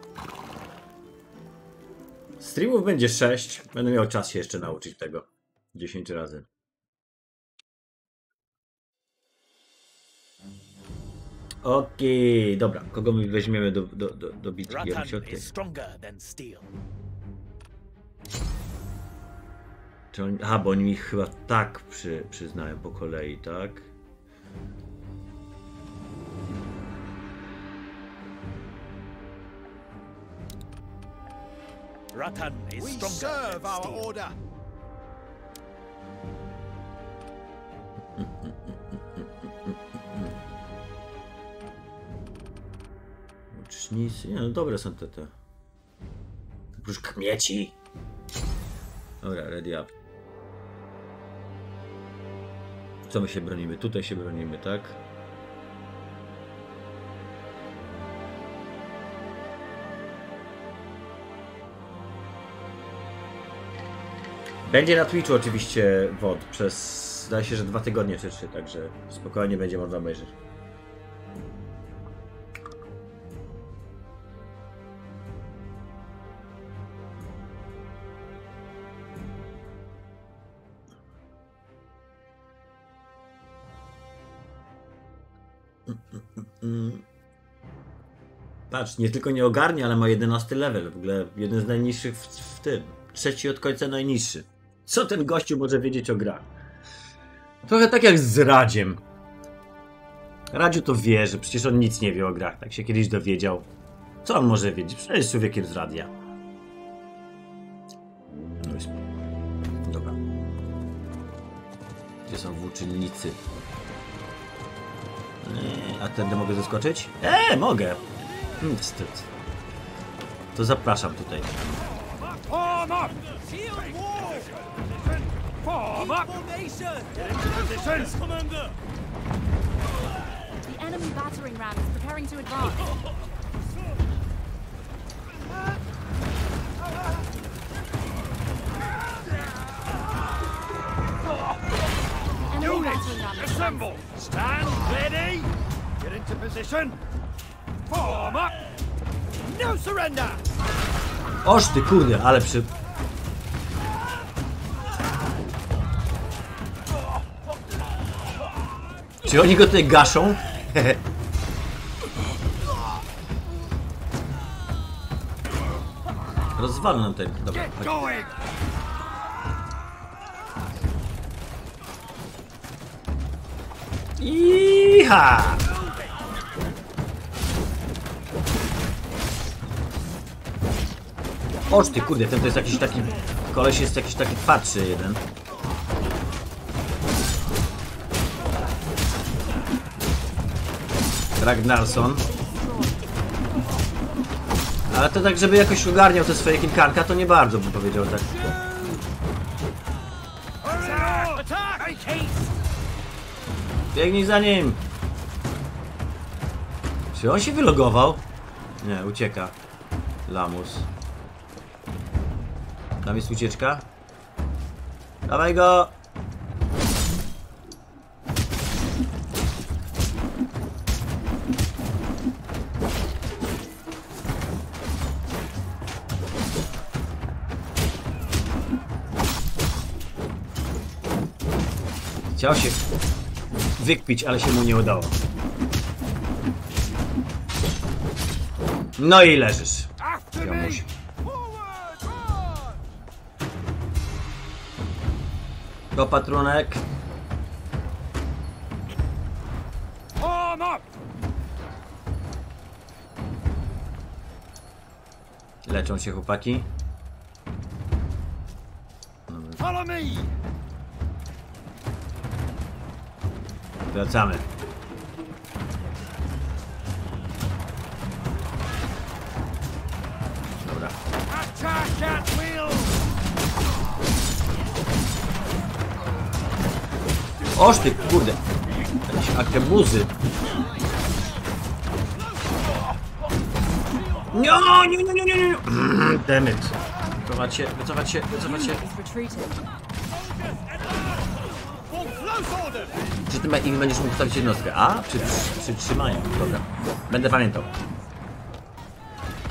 Streamów będzie sześć. Będę miał czas się jeszcze nauczyć tego. dziesięć razy. Okej, dobra. Kogo my weźmiemy do, do, do, do bitki? Ja bym się od Rattan tych. is stronger than steel. Czy oni, aha, bo oni mi chyba tak przy, przyznają po kolei, tak? Rattan is We stronger serve than our steel. order. Łucznicy, nie no dobre są te te. Oprócz kmieci. Dobra, ready up. Co my się bronimy? Tutaj się bronimy, tak? Będzie na Twitchu oczywiście W O D przez, zdaje się, że dwa tygodnie czy trzy, także spokojnie będzie można obejrzeć. Patrz, nie tylko nie ogarnie, ale ma jedenasty level. W ogóle jeden z najniższych w, w tym. Trzeci od końca najniższy. Co ten gościu może wiedzieć o grach? Trochę tak jak z Radziem. Radziu to wie, że przecież on nic nie wie o grach. Tak się kiedyś dowiedział. Co on może wiedzieć? Przecież jest człowiekiem z radia. No jest. Dobra. Gdzie są włóczynnicy? Eee, a tędy mogę zaskoczyć? Eee, mogę. Hmm, wstyd. To zapraszam tutaj. Form up! Form up! Get into position! Commander! The enemy battering ram is preparing to advance. The enemy Units, battering ram is assemble! Stand ready! Get into position! Form up! No surrender! Oż ty kurde, ale przy... Czy oni go tutaj gaszą? Rozwalę nam ten... Dobra, Get chodź. going! Iha! Oż ty kurde, ten to jest jakiś taki... Koleś jest jakiś taki twardszy jeden. Ragnarsson. Ale to tak, żeby jakoś ogarniał te swoje kilkanka, to nie bardzo bym powiedział tak. Attack! Attack! Make haste! Biegnij za nim! Czy on się wylogował? Nie, ucieka. Lamus. Tam jest ucieczka. Dawaj go! Chciał się wykpić, ale się mu nie udało. No i leżysz. After me! Jamuś. Forward! Run! Do patrunek. Form up! Leczą się chłopaki. Follow me! Wracamy. Dobra. Attack at will! Oż ty kurde. Jakieś akebuzy. Nie, nie, nie, nie, nie, nie. Damn it. Wycofać się, wycofać się, wycofać się. is retreating. For close order! Czy ty ma- im będziesz mógł stawić jednostkę? A? Czy przytrzymają? Dobra. Będę pamiętał.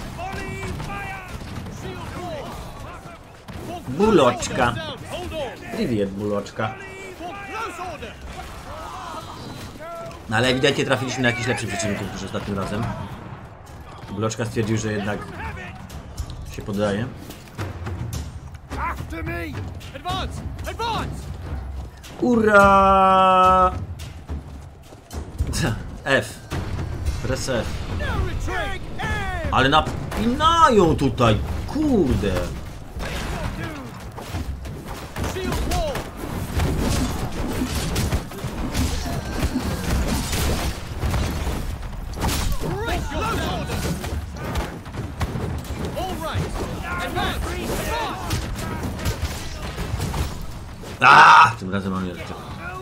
Volley fire! Shield Buloczka. Hold on! Привет, buloczka. No ale ewidentnie trafiliśmy na jakiś lepszy przeciwników niż ostatnim razem. Buloczka stwierdził, że jednak się poddaje. After me! Advance! Advance! Ura! F. Press F. No retreat! Aim! Ale napinają tutaj, kurde. Shield wall! Great close order! All right! Advance! Advance! A! Tym razem mam jeszcze.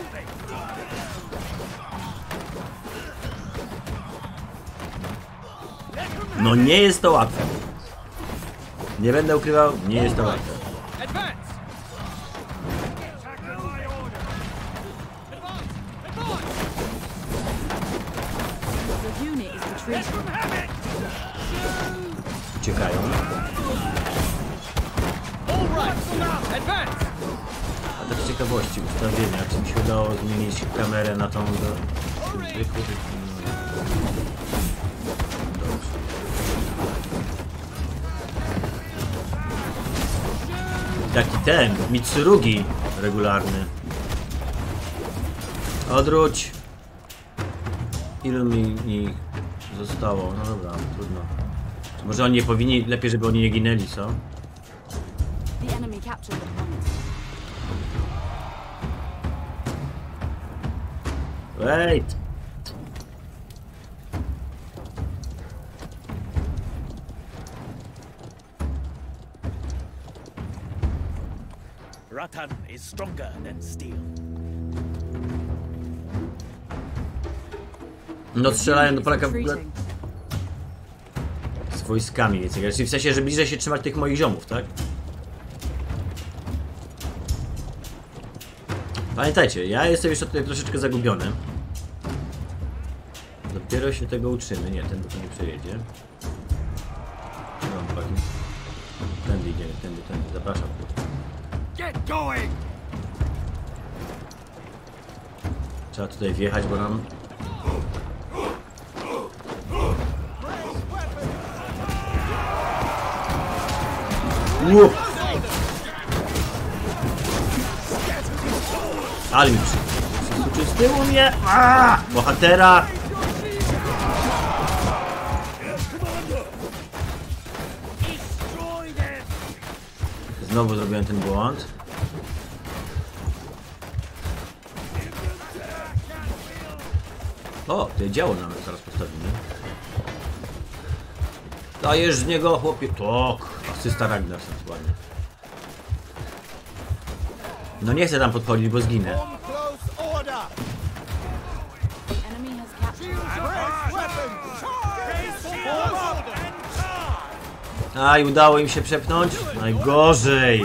No nie jest to łatwe. Nie będę ukrywał, nie jest to łatwe. Advance! Advance! Advance! The unit is retreating. Uciekają. All right! Advance! A tak z ciekawości ustawienia, czy mi się udało zmienić kamerę na tą do... zwykłą. Taki ten, Mitsurugi regularny. Odwróć. Ilu mi, mi zostało? No dobra, trudno. Czy może oni nie powinni, lepiej żeby oni nie ginęli, co? The enemy captured the point. Wait! Rattan is stronger than steel. No strzelają do The Polaka unit w is ogóle retreating. z wojskami, więc jak- w sensie, że bliżej się trzymać tych moich ziomów, tak? Pamiętajcie, ja jestem jeszcze tutaj troszeczkę zagubiony. Dopiero się tego uczymy. Nie, ten tu nie przejedzie. Trzymam uwagi. Tędy idziemy, tędy, tędy, zapraszam. Get going! Trzeba tutaj wjechać, bo nam... Łup! Ale mi przy... Przysuczył z tyłu mnie! Aaaa! Bohatera! Destroy them! Znowu zrobiłem ten błąd. O, to działo nam zaraz postawimy. Dajesz z niego, chłopie. Tok, asysta Ragnar, ładnie. No nie chcę tam podchodzić, bo zginę. On close order! The enemy has captured. Press weapons! Charge! Aj, udało im się przepchnąć? Najgorzej.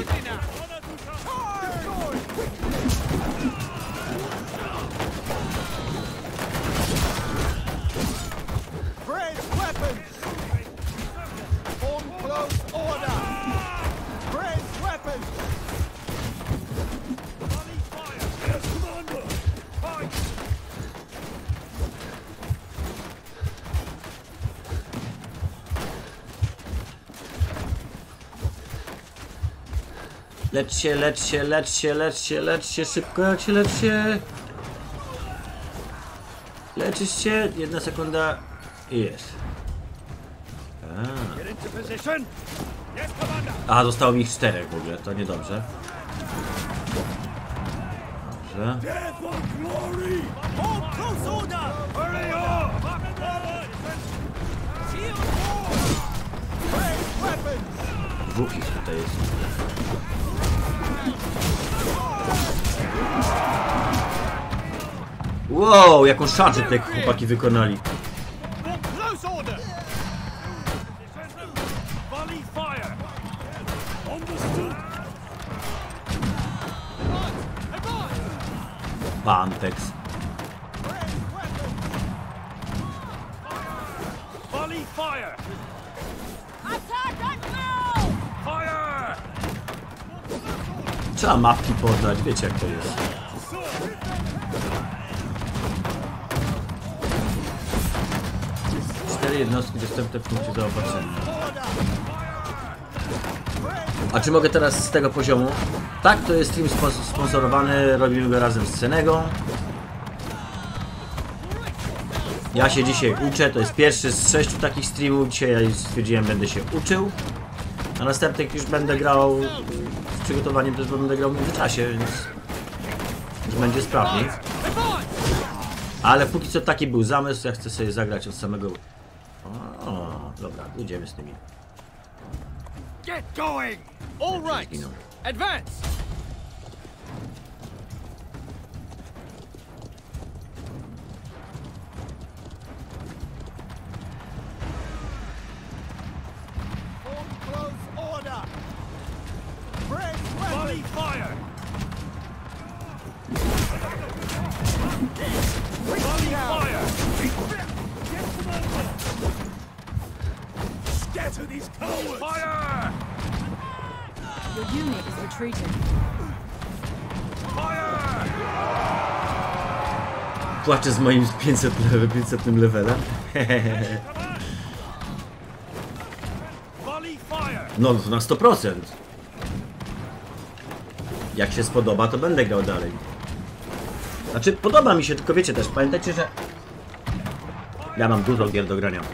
Press weapons! On close order! Press weapons! Volley fire! Yes, commander! Fight! Lecz się, lecz się, lecz się, lecz się, lecz się, szybko jak się lecz się. Leczysz się, jedna sekunda i jest. A. Get into position! Yes, Commander! Aha, zostało mi ich czterech w ogóle, to niedobrze. Dobrze. Death or glory! On close order! Hurry up! Forward! Shield wall! Press weapons! Dwóch ich tutaj jest. Wow, jaką szarżę te chłopaki wykonali. On close order! Volley fire! Understood! Pantex. Press weapons! Volley fire! Attack at will! Fire! Trzeba mapki poznać, wiecie jak to jest. Cztery jednostki dostępne w punkcie zaopatrzenia. A czy mogę teraz z tego poziomu? Tak, to jest stream sponsorowany, robimy go razem z Senego. Ja się dzisiaj uczę, to jest pierwszy z sześciu takich streamów. Dzisiaj stwierdziłem, będę się uczył. A następnych już będę grał z przygotowaniem, też będę grał w międzyczasie, więc już będzie sprawniej. Ale póki co taki był zamysł, ja chcę sobie zagrać od samego... O, dobra, idziemy z tymi. Get going! All right. Zginął. Advance. Form close order! Break volley fire! Volley fire! Scatter these cowards! Fire! Your unit is retreating. Fire! Płaczę z moim pięćsetnym levelem. Volley fire! No, na sto procent. Jak się spodoba, to będę grał dalej. Znaczy, podoba mi się, tylko wiecie też, pamiętajcie, że ja mam dużo gier do grania.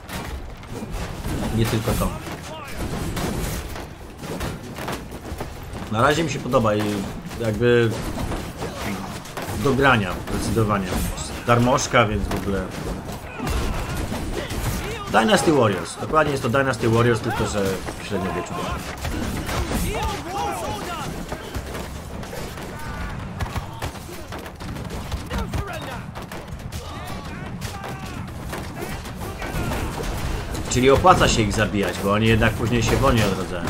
Nie tylko to. Na razie mi się podoba i jakby do grania, zdecydowanie. Darmożka, więc w ogóle... Dynasty Warriors. Dokładnie jest to Dynasty Warriors, tylko że w średniowieczu. Czyli opłaca się ich zabijać, bo oni jednak później się wolniej odrodzają.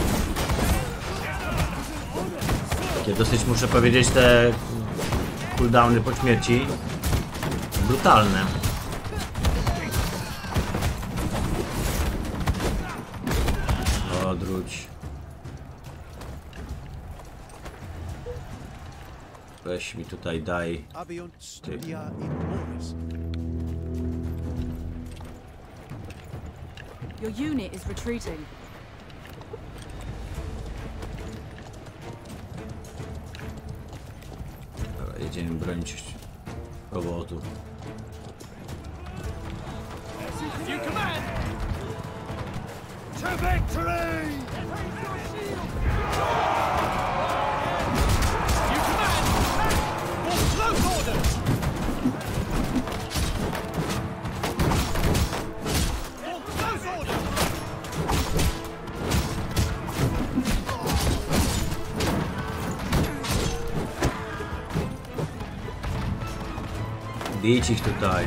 Takie dosyć, muszę powiedzieć, te cooldowny po śmierci brutalne. Odwróć. Weź mi tutaj, daj. Ty. Your unit is retreating. Dobra, jedziemy bronić robotu. You command. To victory! You command. For close order. For close order. Bić ich tutaj.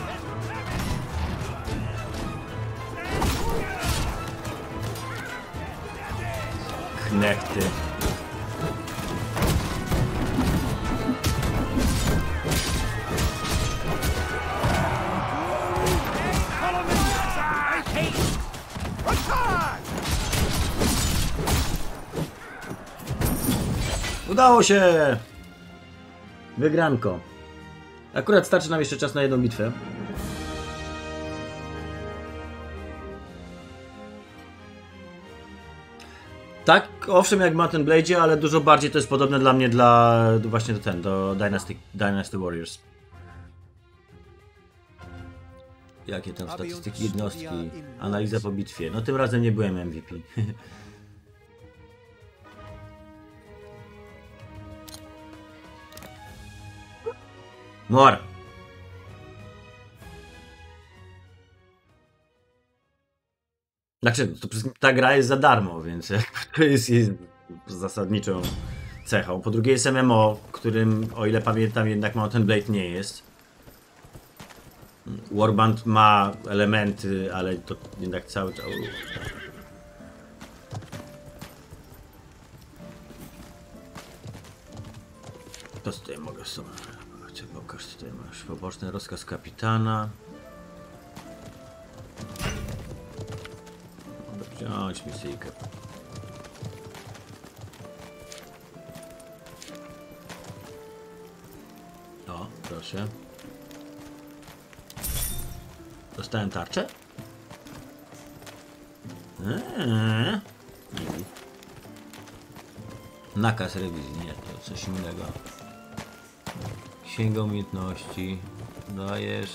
Knechty. Udało się! Wygranko. Akurat starczy nam jeszcze czas na jedną bitwę. Tak, owszem, jak w Mountain Blade'zie, ale dużo bardziej to jest podobne dla mnie dla właśnie do ten, do Dynasty, Dynasty Warriors. Jakie tam statystyki jednostki, analiza po bitwie. No tym razem nie byłem M V P. Mor! Znaczy, to ta gra jest za darmo, więc jakby to jest, jest zasadniczą cechą. Po drugie jest M M O, którym, o ile pamiętam, jednak Mountain Blade nie jest. Warband ma elementy, ale to jednak cały czas... To tutaj mogę sobie... Pokaż, tutaj masz poboczny rozkaz kapitana. Mogę wziąć misyjkę. O, proszę. Dostałem tarczę? Eee. Nakaz rewizji, nie, to coś innego. Księga umiejętności. Dajesz.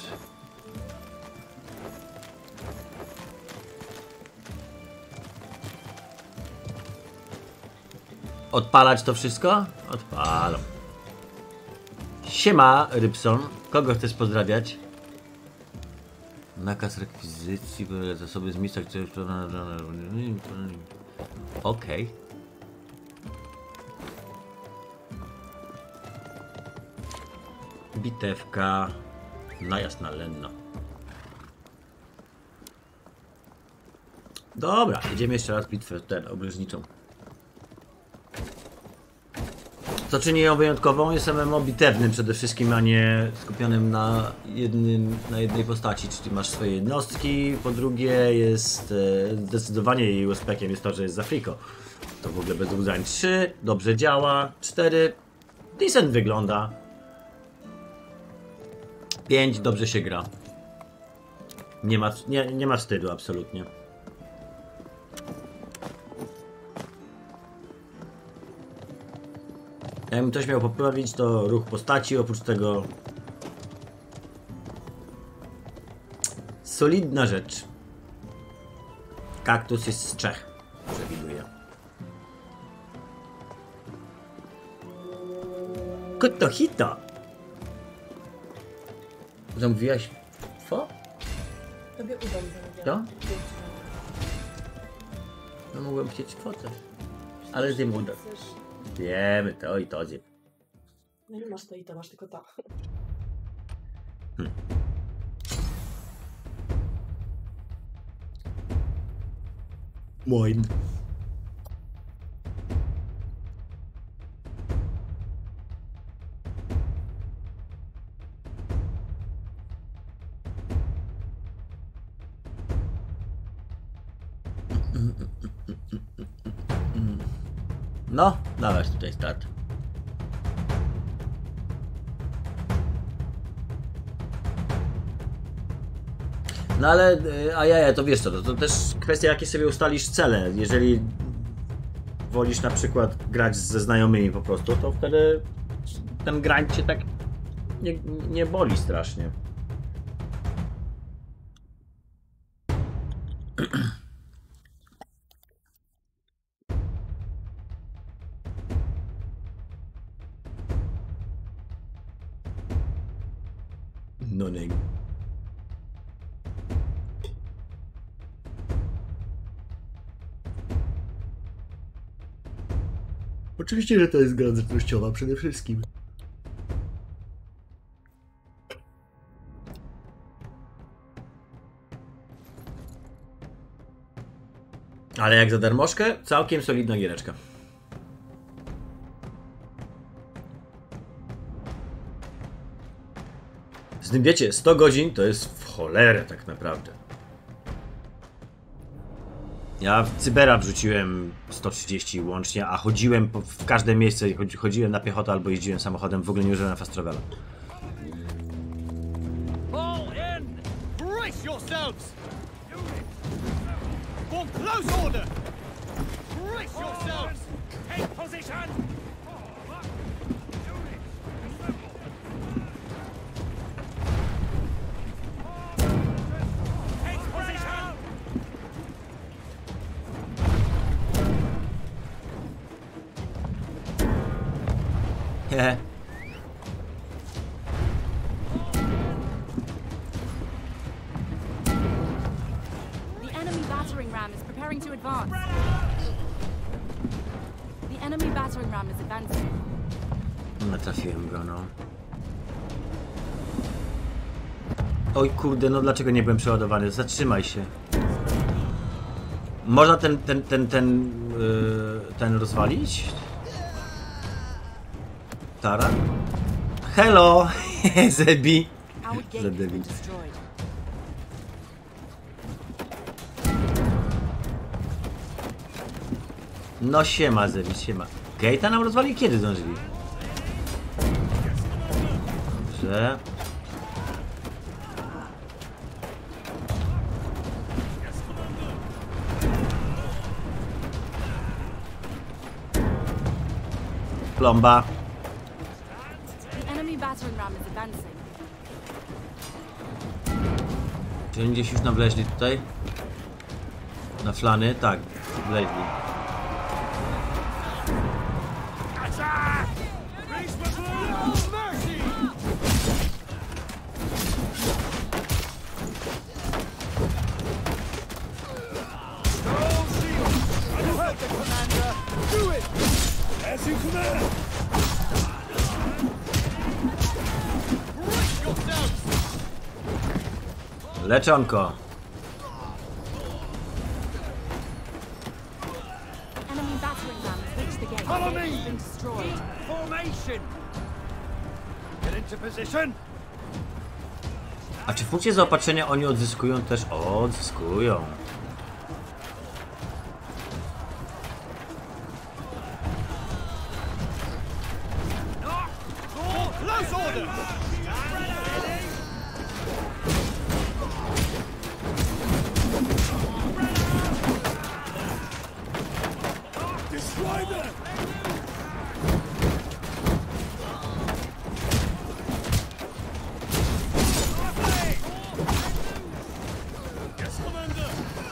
Odpalać to wszystko? Odpalam. Siema, Rybson. Kogo chcesz pozdrawiać? Nakaz rekwizycji, zasoby z miejsca, które... Okej. Bitewka. Najazd na Lenno. Dobra, jedziemy jeszcze raz bitwę ten, obleżniczą. Co czyni ją wyjątkową? Jest M M O bitewnym przede wszystkim, a nie skupionym na, jednym, na jednej postaci, czyli masz swoje jednostki. Po drugie jest e, zdecydowanie jej U S P-kiem jest to, że jest z Afriko. To w ogóle bez łzań. trzy, dobrze działa. cztery, decent wygląda. pięć, dobrze się gra. Nie ma, nie, nie ma wstydu absolutnie. Jakbym ktoś miał poprawić, to ruch postaci, oprócz tego solidna rzecz. Kaktus jest z Czech, przewiduję. Kotohito! Zamówiłaś fo? Tobie udam zamówiłam. Co? No mogłem chcieć fotę. Ale zjem uda. Wiemy, to i to zjem. No nie masz to i to, masz tylko to. Hmm. Moin. No, dawać tutaj start. No ale, a ja, ja to wiesz co, to, to też kwestia jakie sobie ustalisz cele. Jeżeli wolisz na przykład grać ze znajomymi po prostu, to wtedy ten grind cię tak nie, nie boli strasznie. No nie. Oczywiście, że to jest gra zręcznościowa przede wszystkim. Ale jak za darmożkę, całkiem solidna giereczka. Z tym wiecie, sto godzin to jest w cholerę tak naprawdę. Ja w Cybera wrzuciłem sto trzydzieści łącznie, a chodziłem po, w każde miejsce, chodziłem na piechotę albo jeździłem samochodem, w ogóle nie użyłem fast travela. Fall in! Brace yourselves! For close order! Brace yourselves! Take position! Take position! Hehe. The enemy battering ram is preparing to advance. The enemy battering ram is advancing. Natrafiłem go, no. Oj kurde, no dlaczego nie byłem przeładowany? Zatrzymaj się. Można ten, ten, ten, ten, yy, ten rozwalić? Tara? Hello! Zebi! Our gate has Zebi. been destroyed. No siema Zebi, siema. Gate'a nam rozwali? Kiedy zdążyli? Dobrze. Plomba. The enemy battering ram is advancing. Czy oni gdzieś już nam wleźli tutaj? Na flany? Tak, wleźli. As you command! Leczonko. Enemy battering ram has reached the gate. Follow The gate me! has been destroyed. Formation! Get into position! A czy w punkcie zaopatrzenia oni odzyskują też? O, odzyskują. Close order! Destroy them! Yes, Commander!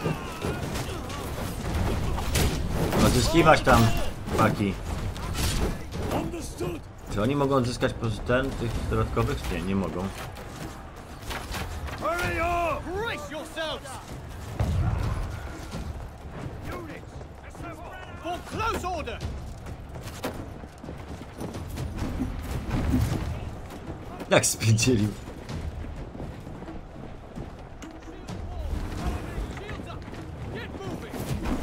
Odzyskiwać tam paki. Understood! Czy oni mogą odzyskać po ten, tych dodatkowych? Nie, nie mogą. Hurry up! Brace yourselves! Units! assemble! For close order! Jak spędzili. Shields up! Get moving!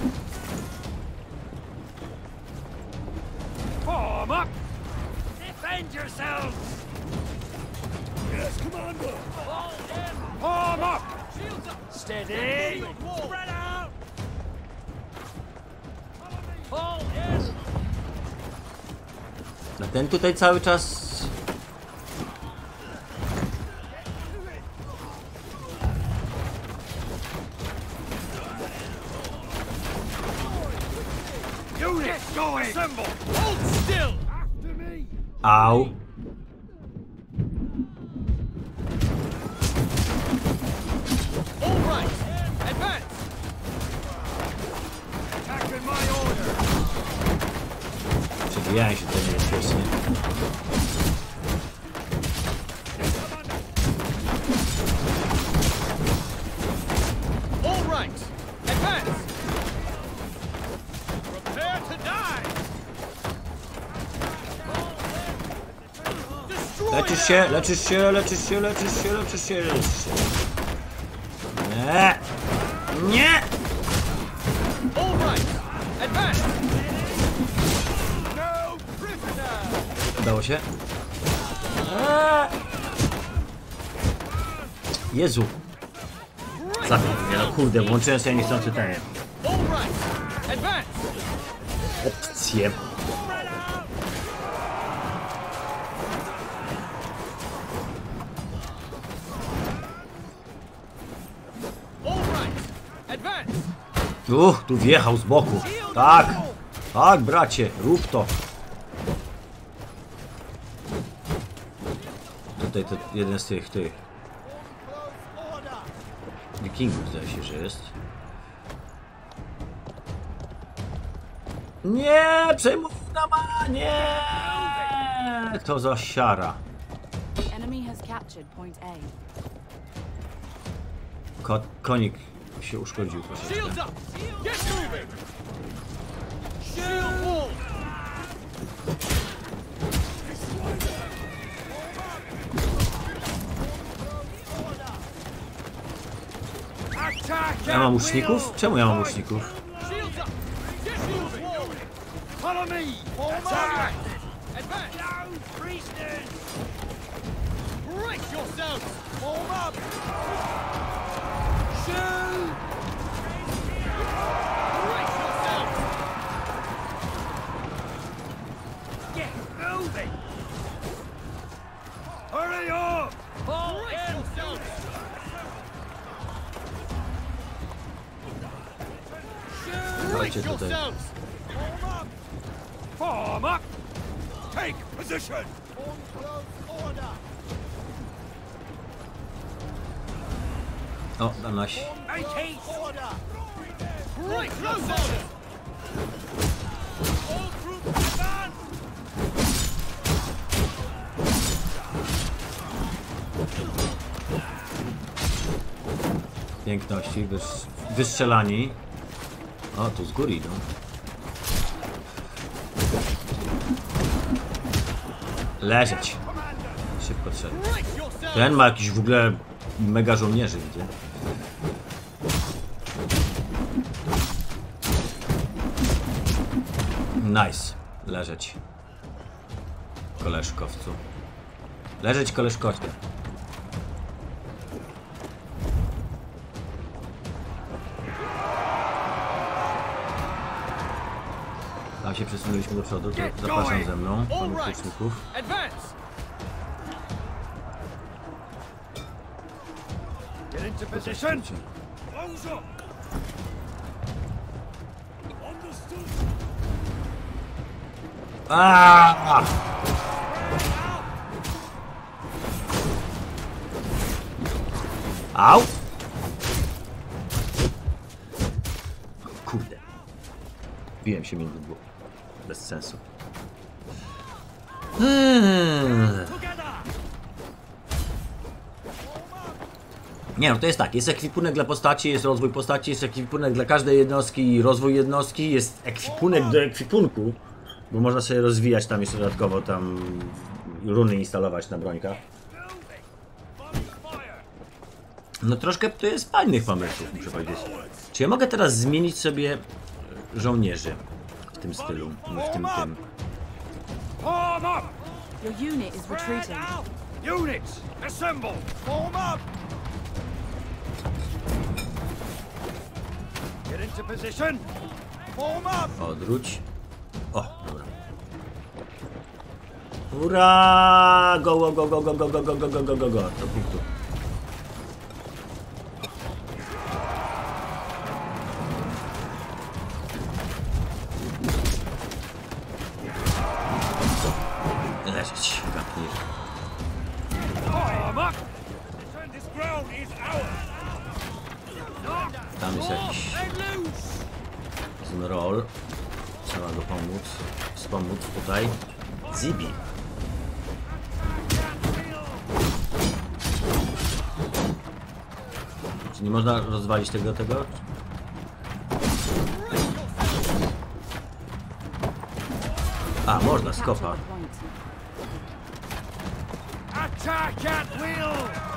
Form up! Defend yourselves! Yes, Commander! Form up! Shields up! Steady! Spread out! Fall in! A ten tutaj cały czas... Units going! Assemble! Hold still! After me! Au. All right! Advance! Attack in my order! Przebijają się tutaj niebezpiecznie. All right! Advance! Prepare to die! Destroy Leczysz them! się, leczysz się, leczysz się, leczysz się, leczysz się, leczysz się. Nie! Nie! All right! Advance! No prisoner! Udało się? Eee! Jezu! Zabił mnie, no kurde, włączyłem sobie niechcący ten. All right! Advance! Opcje. All right! Advance! Uch, tu wjechał z boku. Tak! Tak, bracie, rób to. Tutaj to jeden z tych, tych. Wikingów zdaje się, że jest. Nie! Przejmuj ma! Nie! To za siara. The enemy has captured point A. Ko konik się uszkodził troszeczkę. Shields up! Get moving! Shield wall! Attack! Ja mam łuczników? Czemu ja mam łuczników? Shields up! Get moving! Follow me! Attack! Advance! Down, priestess! Brace yourselves! Form up! Shoot! Brace yourselves! Get moving! Hurry up! Dajcie tutaj. Form up! Take position! O, tam nasi. Make haste! Right, close order! All troops advance! Piękności, wys wystrzelani. O, tu z góry idą. Leżeć. Szybko trzeba. Ten ma jakiś w ogóle mega żołnierzy, widzę. Nice. Leżeć. Koleżkowcu. Leżeć, koleżkowcu. Tam się przesunęliśmy do przodu, to zapraszam ze mną, pomocników. Get into position! Close up! Understood! Aaaa! Au! Kurde. Biłem się między dwóch. Bez sensu. Hmm. Nie no, to jest tak, jest ekwipunek dla postaci, jest rozwój postaci, jest ekwipunek dla każdej jednostki, rozwój jednostki, jest ekwipunek do ekwipunku, bo można sobie rozwijać tam jeszcze dodatkowo tam runy instalować na brońkach. No troszkę to jest fajnych pomysłów, muszę powiedzieć. Czy ja mogę teraz zmienić sobie żołnierzy w tym stylu, w tym tym? Form up! Your unit is retreating. Units, assemble! Form up! Get into position! Form up! Odwróć. O, dobra. Hurra! Go, go, go, go, go, go, go, go, go, go, go, go, go, do punktu. Leżeć, kapnij. Form up! This ground is ours! Tam jest jakiś Let loose! Zmrol. Trzeba go pomóc. Wspomóc tutaj. Zibi. Czy nie można rozwalić tego, tego? A, można, skopa. Attack at will!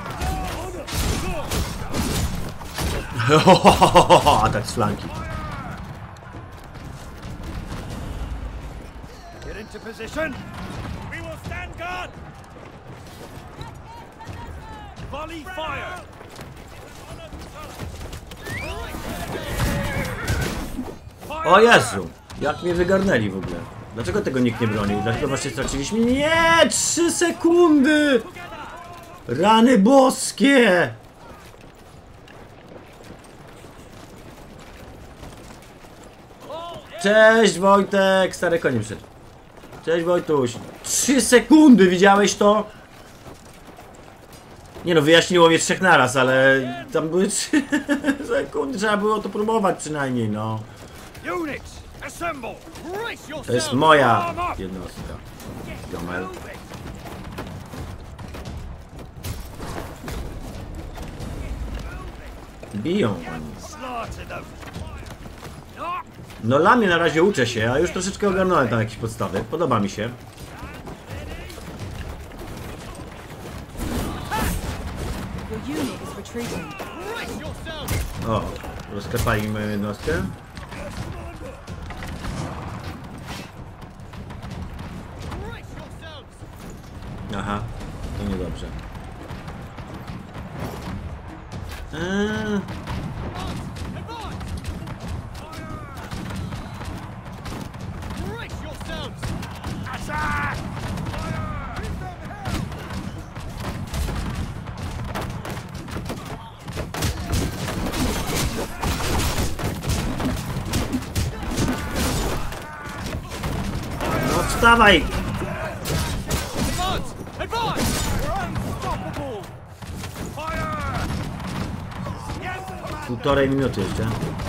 Atak z flanki. Get into position! We will stand guard! Volley fire! O Jezu! Jak mnie wygarnęli w ogóle. Dlaczego tego nikt nie bronił? Dlaczego właśnie straciliśmy? Nie! Trzy sekundy! Rany boskie! Cześć Wojtek! Stare konie przyszedł. Cześć Wojtuś. Trzy sekundy! Widziałeś to? Nie no, wyjaśniło mnie trzech naraz, ale tam były trzy sekundy. Trzeba było to próbować przynajmniej, no. Units, assemble! Brace yourselves! To jest moja Form up! jednostka. Jomel. Biją oni. Slaughter them! No! No lamie na razie uczę się, a już troszeczkę ogarnąłem tam jakieś podstawy. Podoba mi się. Your unit is retreating. Brace yourselves! O, rozklepali moją jednostkę. Brace yourselves! Aha, to niedobrze. Eee, Advance! Brace yourselves! Attack! dawaj! Advance! Advance! We're unstoppable! Fire! Yes, Commander! Półtorej minuty jeszcze.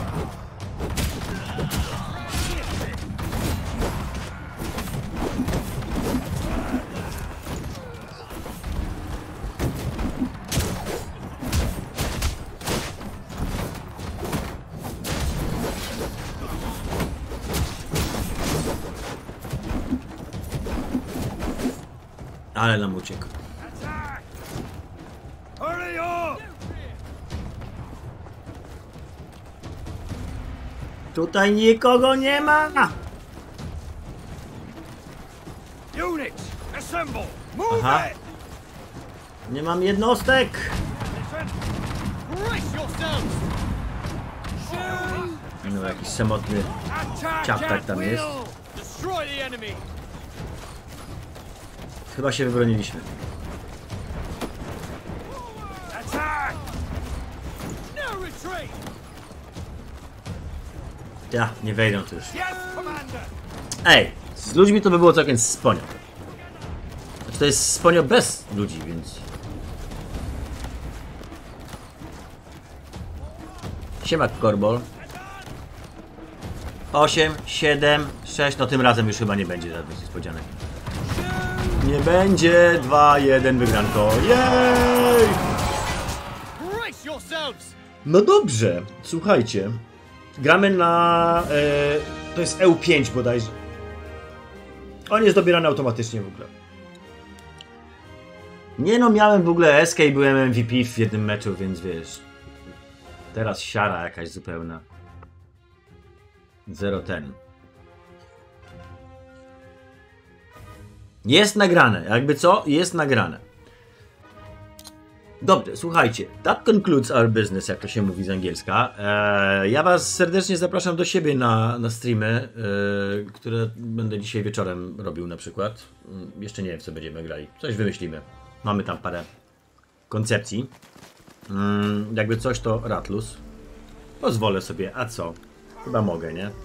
Ale nam uciekł. Attack! Hurry up! Tutaj nikogo nie ma! Units, assemble! Move Aha. it! Nie mam jednostek! Listen! Brace yourselves! No jakiś samotny Attack ciaptak at tam will! jest. Destroy the enemy! Chyba się wybroniliśmy. Attack! No retreat! Ja, nie wejdą tu już. Yes, Commander! Ej, z ludźmi to by było całkiem sponio. Znaczy to jest sponio bez ludzi, więc... Siema, Korbol. osiem, siedem, sześć, no tym razem już chyba nie będzie żadnych niespodzianek. Nie będzie, dwa, jeden, wygranko. Jej! Brace yourselves! No dobrze, słuchajcie. Gramy na... E, to jest E U pięć bodajże. On jest dobierany automatycznie w ogóle. Nie no, miałem w ogóle S K i byłem M V P w jednym meczu, więc wiesz... Teraz siara jakaś zupełna. zero ten. Jest nagrane, jakby co? Jest nagrane. Dobrze, słuchajcie. That concludes our business, jak to się mówi z angielska. Eee, ja was serdecznie zapraszam do siebie na, na streamy, eee, które będę dzisiaj wieczorem robił na przykład. Mm, jeszcze nie wiem, w co będziemy grali. Coś wymyślimy. Mamy tam parę koncepcji. Mm, jakby coś, to Ratlus. Pozwolę sobie, a co? Chyba mogę, nie?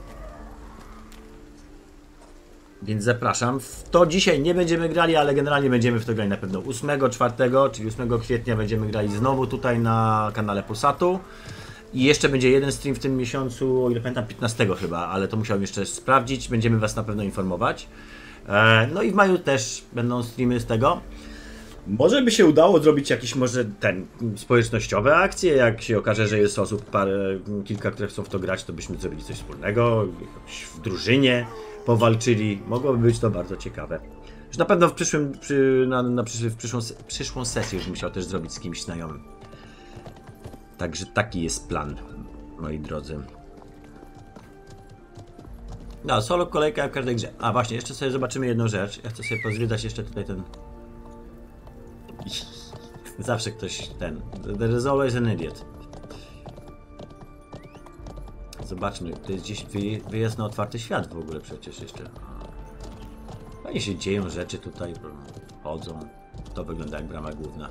Więc zapraszam. W to dzisiaj nie będziemy grali, ale generalnie będziemy w to grali na pewno ósmego, czwartego, czyli ósmego kwietnia będziemy grali znowu tutaj na kanale Polsatu. I jeszcze będzie jeden stream w tym miesiącu, o ile pamiętam, piętnastego chyba, ale to musiałem jeszcze sprawdzić. Będziemy was na pewno informować. No i w maju też będą streamy z tego. Może by się udało zrobić jakieś może ten społecznościowe akcje, jak się okaże, że jest osób parę, kilka, które chcą w to grać, to byśmy zrobili coś wspólnego, jakoś w drużynie powalczyli. Mogłoby być to bardzo ciekawe. Już na pewno w przyszłym, przy, na, na przyszły, w przyszłą, przyszłą sesję już musiał też zrobić z kimś znajomym. Także taki jest plan, moi drodzy. No, solo kolejka w każdej grze. A właśnie, jeszcze sobie zobaczymy jedną rzecz. Ja chcę sobie pozwiedzać jeszcze tutaj ten... Zawsze ktoś ten... There is always an idiot. Zobaczmy, to jest gdzieś wyjazd na otwarty świat w ogóle przecież jeszcze. Fajnie się dzieją rzeczy tutaj, chodzą. To wygląda jak brama główna.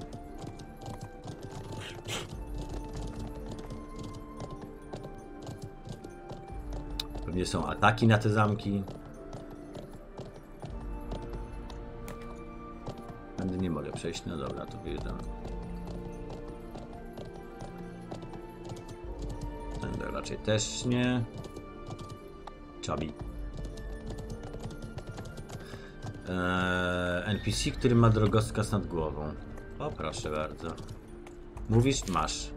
Pewnie są ataki na te zamki. Będę nie mogę przejść, no dobra, to wyjeżdżam. Będę raczej też nie. Chubby. Eee, N P C, który ma drogowskaz nad głową. O, proszę bardzo. Mówisz, masz.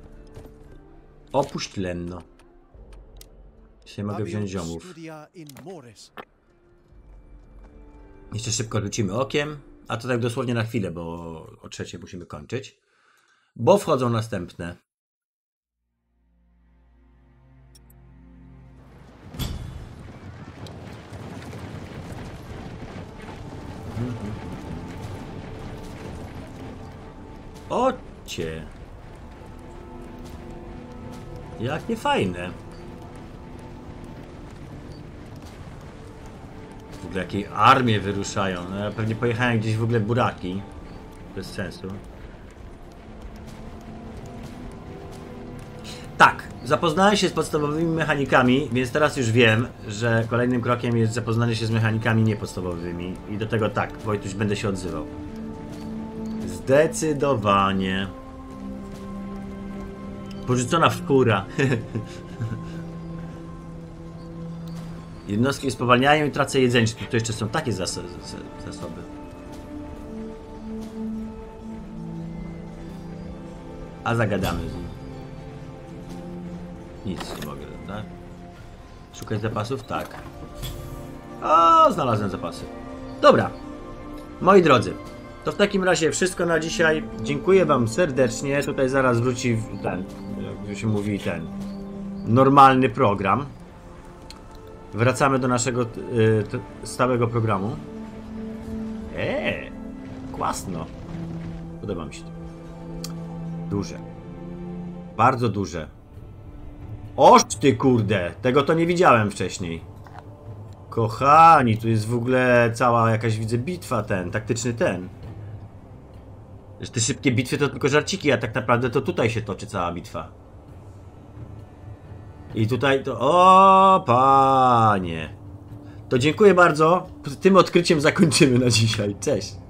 Opuść Lenno. Dzisiaj mogę wziąć ziomów. Jeszcze szybko rzucimy okiem. A to tak dosłownie na chwilę, bo o trzeciej musimy kończyć. Bo wchodzą następne. Ocie. Jakie fajne. W ogóle jakie armie wyruszają. No ja pewnie pojechałem gdzieś w ogóle buraki. Bez sensu. Tak, zapoznałem się z podstawowymi mechanikami, więc teraz już wiem, że kolejnym krokiem jest zapoznanie się z mechanikami niepodstawowymi. I do tego tak, Wojtuś, będę się odzywał. Zdecydowanie. Porzucona wkóra. Jednostki spowalniają i tracę jedzenie. Czy tu jeszcze są takie zaso zasoby? A zagadamy z nim. Nic nie mogę, tak? Szukać zapasów? Tak. O, znalazłem zapasy. Dobra. Moi drodzy, to w takim razie wszystko na dzisiaj. Dziękuję wam serdecznie. Tutaj zaraz wróci ten, jak się mówi, ten normalny program. Wracamy do naszego y, stałego programu. Eee, kłasno. Podoba mi się to. Duże. Bardzo duże. Oż ty kurde, tego to nie widziałem wcześniej. Kochani, tu jest w ogóle cała jakaś, widzę, bitwa ten, taktyczny ten. Że te szybkie bitwy to tylko żarciki, a tak naprawdę to tutaj się toczy cała bitwa. I tutaj to... O panie. To dziękuję bardzo. Tym odkryciem zakończymy na dzisiaj. Cześć.